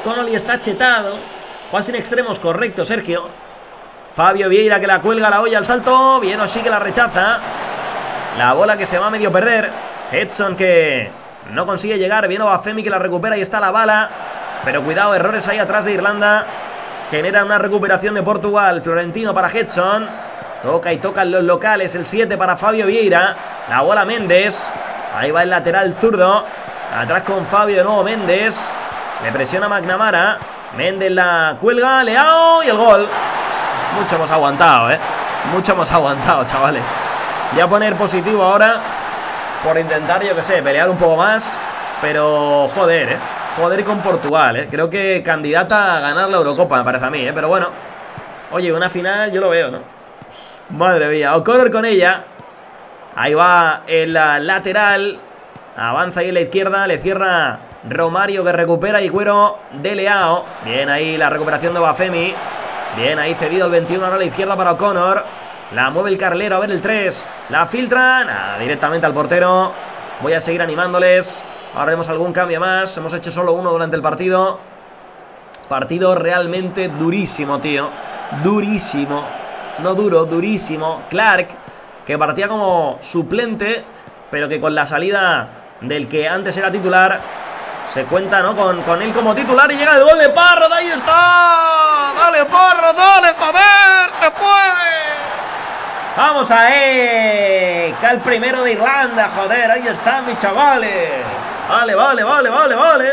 Connolly está chetado. Juan sin extremos, correcto, Sergio. Fabio Vieira que la cuelga la olla al salto. Bien, o sí que la rechaza. La bola que se va a medio perder. Edson que no consigue llegar. Bien, Obafemi que la recupera y está la bala. Pero cuidado, errores ahí atrás de Irlanda. Genera una recuperación de Portugal. Florentino para Edson. Toca y tocan los locales. El siete para Fabio Vieira. La bola Méndez. Ahí va el lateral zurdo. Atrás con Fabio de nuevo Méndez. Le presiona McNamara. Méndez la cuelga. Leao y el gol. Mucho hemos aguantado, eh. Mucho hemos aguantado, chavales. Voy a poner positivo ahora por intentar, yo que sé, pelear un poco más. Pero joder, eh. Joder con Portugal, eh. Creo que candidata a ganar la Eurocopa, me parece a mí, eh. Pero bueno. Oye, una final yo lo veo, ¿no? Madre mía. O'Connor con ella. Ahí va el lateral. Avanza ahí en la izquierda. Le cierra Romario que recupera y Cuero de Leao. Bien ahí la recuperación de Obafemi. Bien ahí cedido el veintiuno ahora a la izquierda para O'Connor. La mueve el carlero, a ver el tres. La filtra, nada, directamente al portero. Voy a seguir animándoles. Ahora haremos algún cambio más. Hemos hecho solo uno durante el partido. Partido realmente durísimo, tío. Durísimo. No duro, durísimo. Clark, que partía como suplente, pero que con la salida del que antes era titular se cuenta, ¿no? Con, con él como titular y llega el gol de Parrot. ¡Ahí está! ¡Dale, Parrot! ¡Dale, joder! ¡Se puede! ¡Vamos ahí! ¡Que el primero de Irlanda, joder! ¡Ahí están, mis chavales! ¡Vale, vale, vale, vale, vale!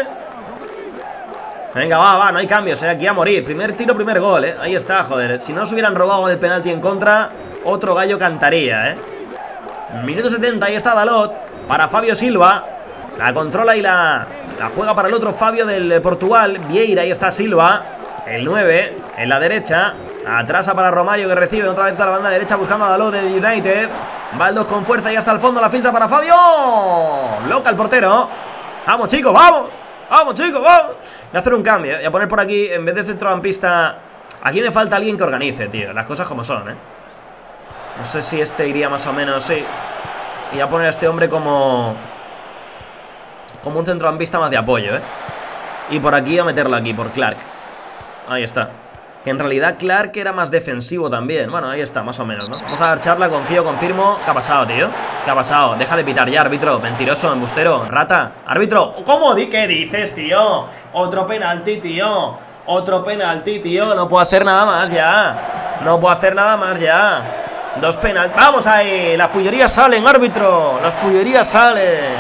Venga, va, va, no hay cambios, ¿eh? Aquí a morir. Primer tiro, primer gol, ¿eh? Ahí está, joder. Si no se hubieran robado el penalti en contra, otro gallo cantaría, ¿eh? Minuto setenta, ahí está Dalot. Para Fabio Silva. La controla y la, la juega para el otro Fabio del Portugal. Vieira, ahí está Silva. El nueve, en la derecha. Atrasa para Romario que recibe otra vez a la banda derecha buscando a Dalot de United. Baldos con fuerza y hasta el fondo la filtra para Fabio. Loca el portero. Vamos, chicos, vamos. Vamos, chicos, vamos. Voy a hacer un cambio, ¿eh? Voy a poner por aquí, en vez de centrocampista. Aquí me falta alguien que organice, tío. Las cosas como son, ¿eh? No sé si este iría más o menos, sí. Y voy a poner a este hombre como Como un centrocampista más de apoyo, ¿eh? Y por aquí a meterlo aquí, por Clark. Ahí está. Que en realidad Clark era más defensivo también. Bueno, ahí está, más o menos, ¿no? Vamos a dar charla, confío, confirmo. ¿Qué ha pasado, tío? ¿Qué ha pasado? Deja de pitar ya, árbitro. Mentiroso, embustero, rata. Árbitro, ¿cómo di? ¿Qué dices, tío? Otro penalti, tío. Otro penalti, tío. No puedo hacer nada más ya. No puedo hacer nada más ya. Dos penaltis. ¡Vamos ahí! Las fullerías salen, árbitro. Las fullerías salen.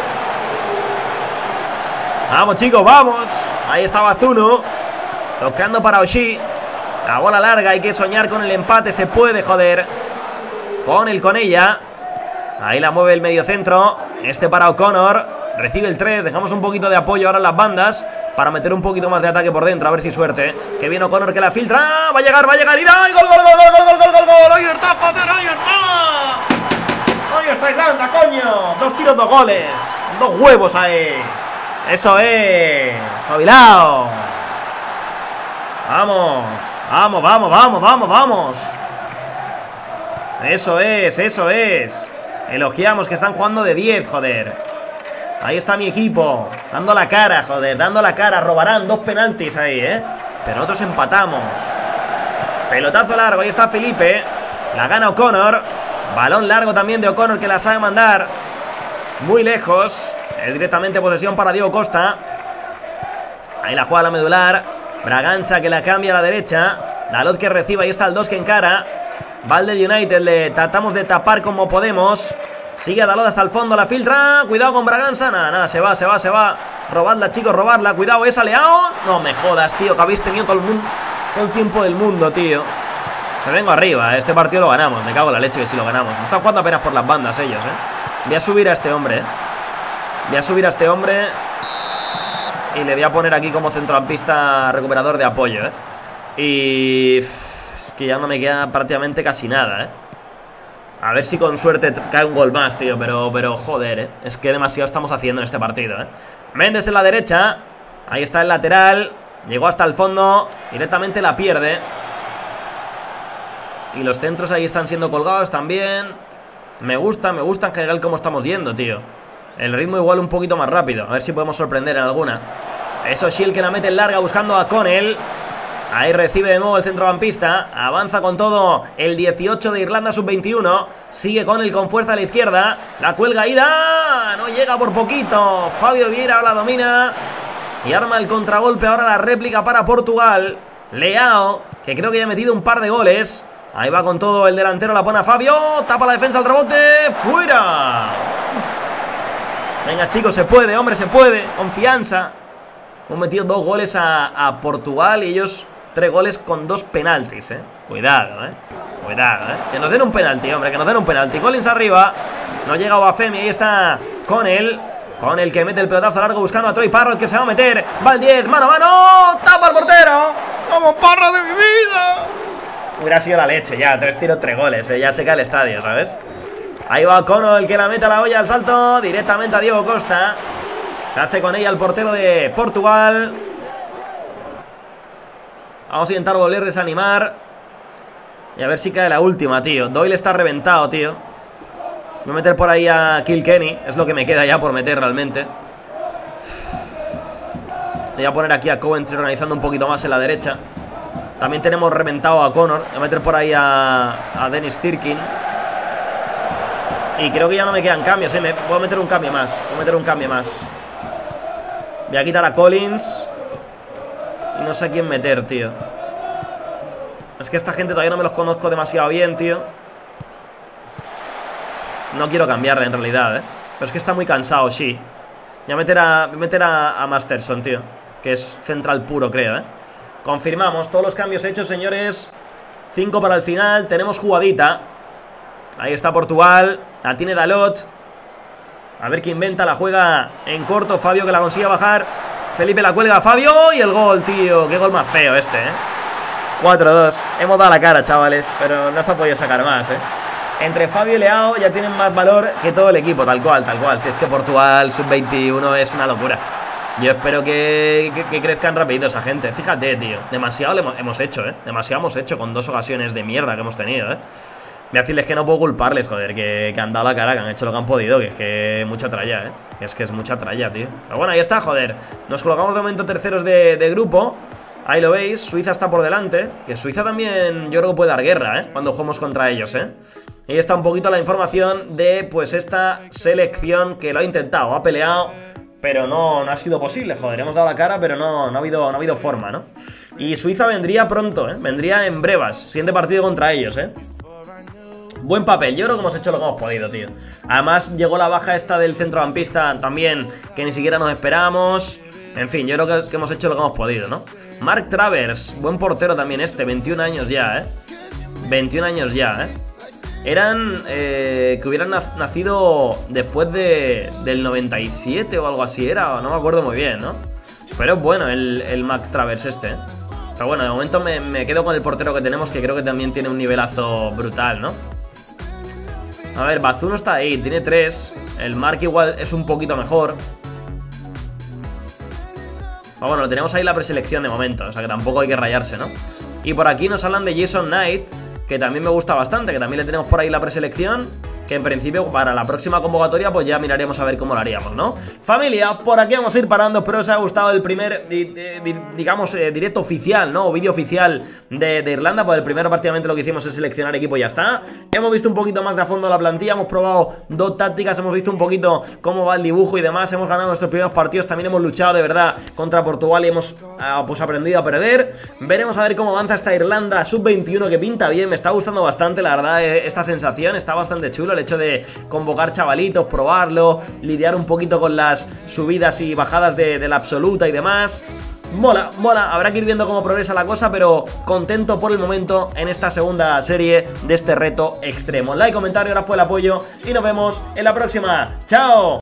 Vamos, chicos, vamos. Ahí estaba Zuno. Tocando para Oshie. La bola larga, hay que soñar con el empate. Se puede, joder. Con el con ella. Ahí la mueve el mediocentro. Este para O'Connor. Recibe el tres. Dejamos un poquito de apoyo ahora en las bandas para meter un poquito más de ataque por dentro. A ver si suerte. Que viene O'Connor que la filtra. Va a llegar, va a llegar. Y ¡ay! ¡Gol, gol, gol, gol, gol, gol, gol, gol! ¡Ahí está, joder! ¡Ahí está! ¡Ahí está Irlanda, coño! Dos tiros, dos goles. Dos huevos ahí. Eso es. Espabilado. Vamos. Vamos, vamos, vamos, vamos, vamos. Eso es, eso es. Elogiamos que están jugando de diez, joder. Ahí está mi equipo. Dando la cara, joder, dando la cara. Robarán dos penaltis ahí, ¿eh? Pero nosotros empatamos. Pelotazo largo, ahí está Felipe. La gana O'Connor. Balón largo también de O'Connor que la sabe mandar muy lejos. Es directamente posesión para Diego Costa. Ahí la juega la medular. Braganza que la cambia a la derecha. Dalot que recibe, ahí está el dos que encara. Valde United, le tratamos de tapar como podemos. Sigue a Dalot hasta el fondo, la filtra. Cuidado con Braganza, nada, nada, se va, se va, se va. Robadla, chicos, robadla, cuidado, esa Leao. No me jodas, tío, que habéis tenido todo el mundo, todo el tiempo del mundo, tío. Me vengo arriba, este partido lo ganamos. Me cago en la leche que si lo ganamos. Están jugando apenas por las bandas ellos, eh. Voy a subir a este hombre, eh. Voy a subir a este hombre y le voy a poner aquí como centrocampista recuperador de apoyo, ¿eh? Y es que ya no me queda prácticamente casi nada, ¿eh? A ver si con suerte cae un gol más, tío. Pero, pero joder, ¿eh? Es que demasiado estamos haciendo en este partido, ¿eh? Méndez en la derecha. Ahí está el lateral. Llegó hasta el fondo. Directamente la pierde. Y los centros ahí están siendo colgados también. Me gusta, me gusta en general cómo estamos yendo, tío. El ritmo igual un poquito más rápido. A ver si podemos sorprender en alguna. Eso Shield que la mete en larga buscando a Connell. Ahí recibe de nuevo el centrocampista. Avanza con todo el dieciocho de Irlanda sub veintiuno. Sigue Connell con fuerza a la izquierda. La cuelga Ida. No llega por poquito. Fabio Vieira la domina. Y arma el contragolpe. Ahora la réplica para Portugal. Leao, que creo que ya ha metido un par de goles. Ahí va con todo el delantero. La pone a Fabio. Tapa la defensa al rebote. ¡Fuera! Venga, chicos, se puede, hombre, se puede. Confianza. Hemos metido dos goles a, a Portugal y ellos tres goles con dos penaltis, eh. Cuidado, eh. Cuidado, eh. Que nos den un penalti, hombre, que nos den un penalti. Collins arriba. No llega Obafemi. Ahí está Connell. Connell que mete el pelotazo largo buscando a Troy Parrott, que se va a meter. Va el diez, mano a mano. Tapa el portero. ¡Como Parrott de mi vida! Hubiera sido la leche, ya. Tres tiros, tres goles, eh. Ya se cae el estadio, ¿sabes? Ahí va Connell que la mete a la olla al salto. Directamente a Diego Costa. Se hace con ella el portero de Portugal. Vamos a intentar volverles a animar. Y a ver si cae la última, tío. Doyle está reventado, tío. Voy a meter por ahí a Kilkenny. Es lo que me queda ya por meter realmente. Voy a poner aquí a Coventry organizando un poquito más en la derecha. También tenemos reventado a Connor. Voy a meter por ahí a, a Dennis Tirkin. Y creo que ya no me quedan cambios, ¿eh? Me, voy a meter un cambio más. Voy a meter un cambio más. Voy a quitar a Collins. Y no sé a quién meter, tío. Es que esta gente todavía no me los conozco demasiado bien, tío. No quiero cambiarle en realidad, ¿eh? Pero es que está muy cansado, sí. Voy a meter a, voy a, meter a, a Masterson, tío. Que es central puro, creo, ¿eh? Confirmamos todos los cambios hechos, señores. Cinco para el final. Tenemos jugadita. Ahí está Portugal. La tiene Dalot. A ver quién inventa. La juega en corto. Fabio que la consigue bajar. Felipe la cuelga a Fabio. Y el gol, tío. Qué gol más feo este, ¿eh? cuatro dos. Hemos dado la cara, chavales. Pero no se ha podido sacar más, ¿eh? Entre Fabio y Leao ya tienen más valor que todo el equipo. Tal cual, tal cual. Si es que Portugal sub veintiuno es una locura. Yo espero que, que, que crezcan rapidito esa gente. Fíjate, tío. Demasiado le hemos, hemos hecho, ¿eh? Demasiado hemos hecho con dos ocasiones de mierda que hemos tenido, ¿eh? Voy a decirles que no puedo culparles, joder, que, que han dado la cara, que han hecho lo que han podido, que es que mucha tralla, ¿eh? Que es que es mucha tralla, tío. Pero bueno, ahí está, joder. Nos colocamos de momento terceros de, de grupo. Ahí lo veis, Suiza está por delante. Que Suiza también, yo creo que puede dar guerra, ¿eh? Cuando juguemos contra ellos, ¿eh? Ahí está un poquito la información de, pues, esta selección que lo ha intentado, ha peleado, pero no, no ha sido posible, joder. Hemos dado la cara, pero no, no, ha, habido, no ha habido forma, ¿no? Y Suiza vendría pronto, ¿eh? Vendría en brevas, siguiente partido contra ellos, ¿eh? Buen papel, yo creo que hemos hecho lo que hemos podido, tío. Además, llegó la baja esta del centrocampista también, que ni siquiera nos esperábamos. En fin, yo creo que, que hemos hecho lo que hemos podido, ¿no? Mark Travers, buen portero también este, veintiún años ya, ¿eh? veintiún años ya, ¿eh? Eran eh, que hubieran nacido después de, del noventa y siete o algo así era, no me acuerdo muy bien, ¿no? Pero es bueno el, el Mark Travers este, ¿eh? Pero bueno, de momento me, me quedo con el portero que tenemos, que creo que también tiene un nivelazo brutal, ¿no? A ver, Bazú no está ahí, tiene tres. El Mark igual es un poquito mejor. Pero bueno, lo tenemos ahí la preselección de momento, o sea que tampoco hay que rayarse, ¿no? Y por aquí nos hablan de Jason Knight, que también me gusta bastante, que también le tenemos por ahí la preselección. Que en principio para la próxima convocatoria pues ya miraremos a ver cómo lo haríamos, ¿no? Familia, por aquí vamos a ir parando. Espero os haya gustado el primer, digamos, eh, directo oficial, ¿no? O vídeo oficial de, de Irlanda. Pues el primero prácticamente lo que hicimos es seleccionar equipo y ya está. Hemos visto un poquito más de a fondo la plantilla, hemos probado dos tácticas, hemos visto un poquito cómo va el dibujo y demás. Hemos ganado nuestros primeros partidos, también hemos luchado de verdad contra Portugal y hemos uh, pues aprendido a perder. Veremos a ver cómo avanza esta Irlanda sub veintiuno, que pinta bien, me está gustando bastante, la verdad, esta sensación, está bastante chulo el hecho de convocar chavalitos, probarlo, lidiar un poquito con las subidas y bajadas de, de la absoluta y demás. Mola, mola, habrá que ir viendo cómo progresa la cosa, pero contento por el momento en esta segunda serie de este reto extremo. Like, comentario, gracias por el apoyo y nos vemos en la próxima. ¡Chao!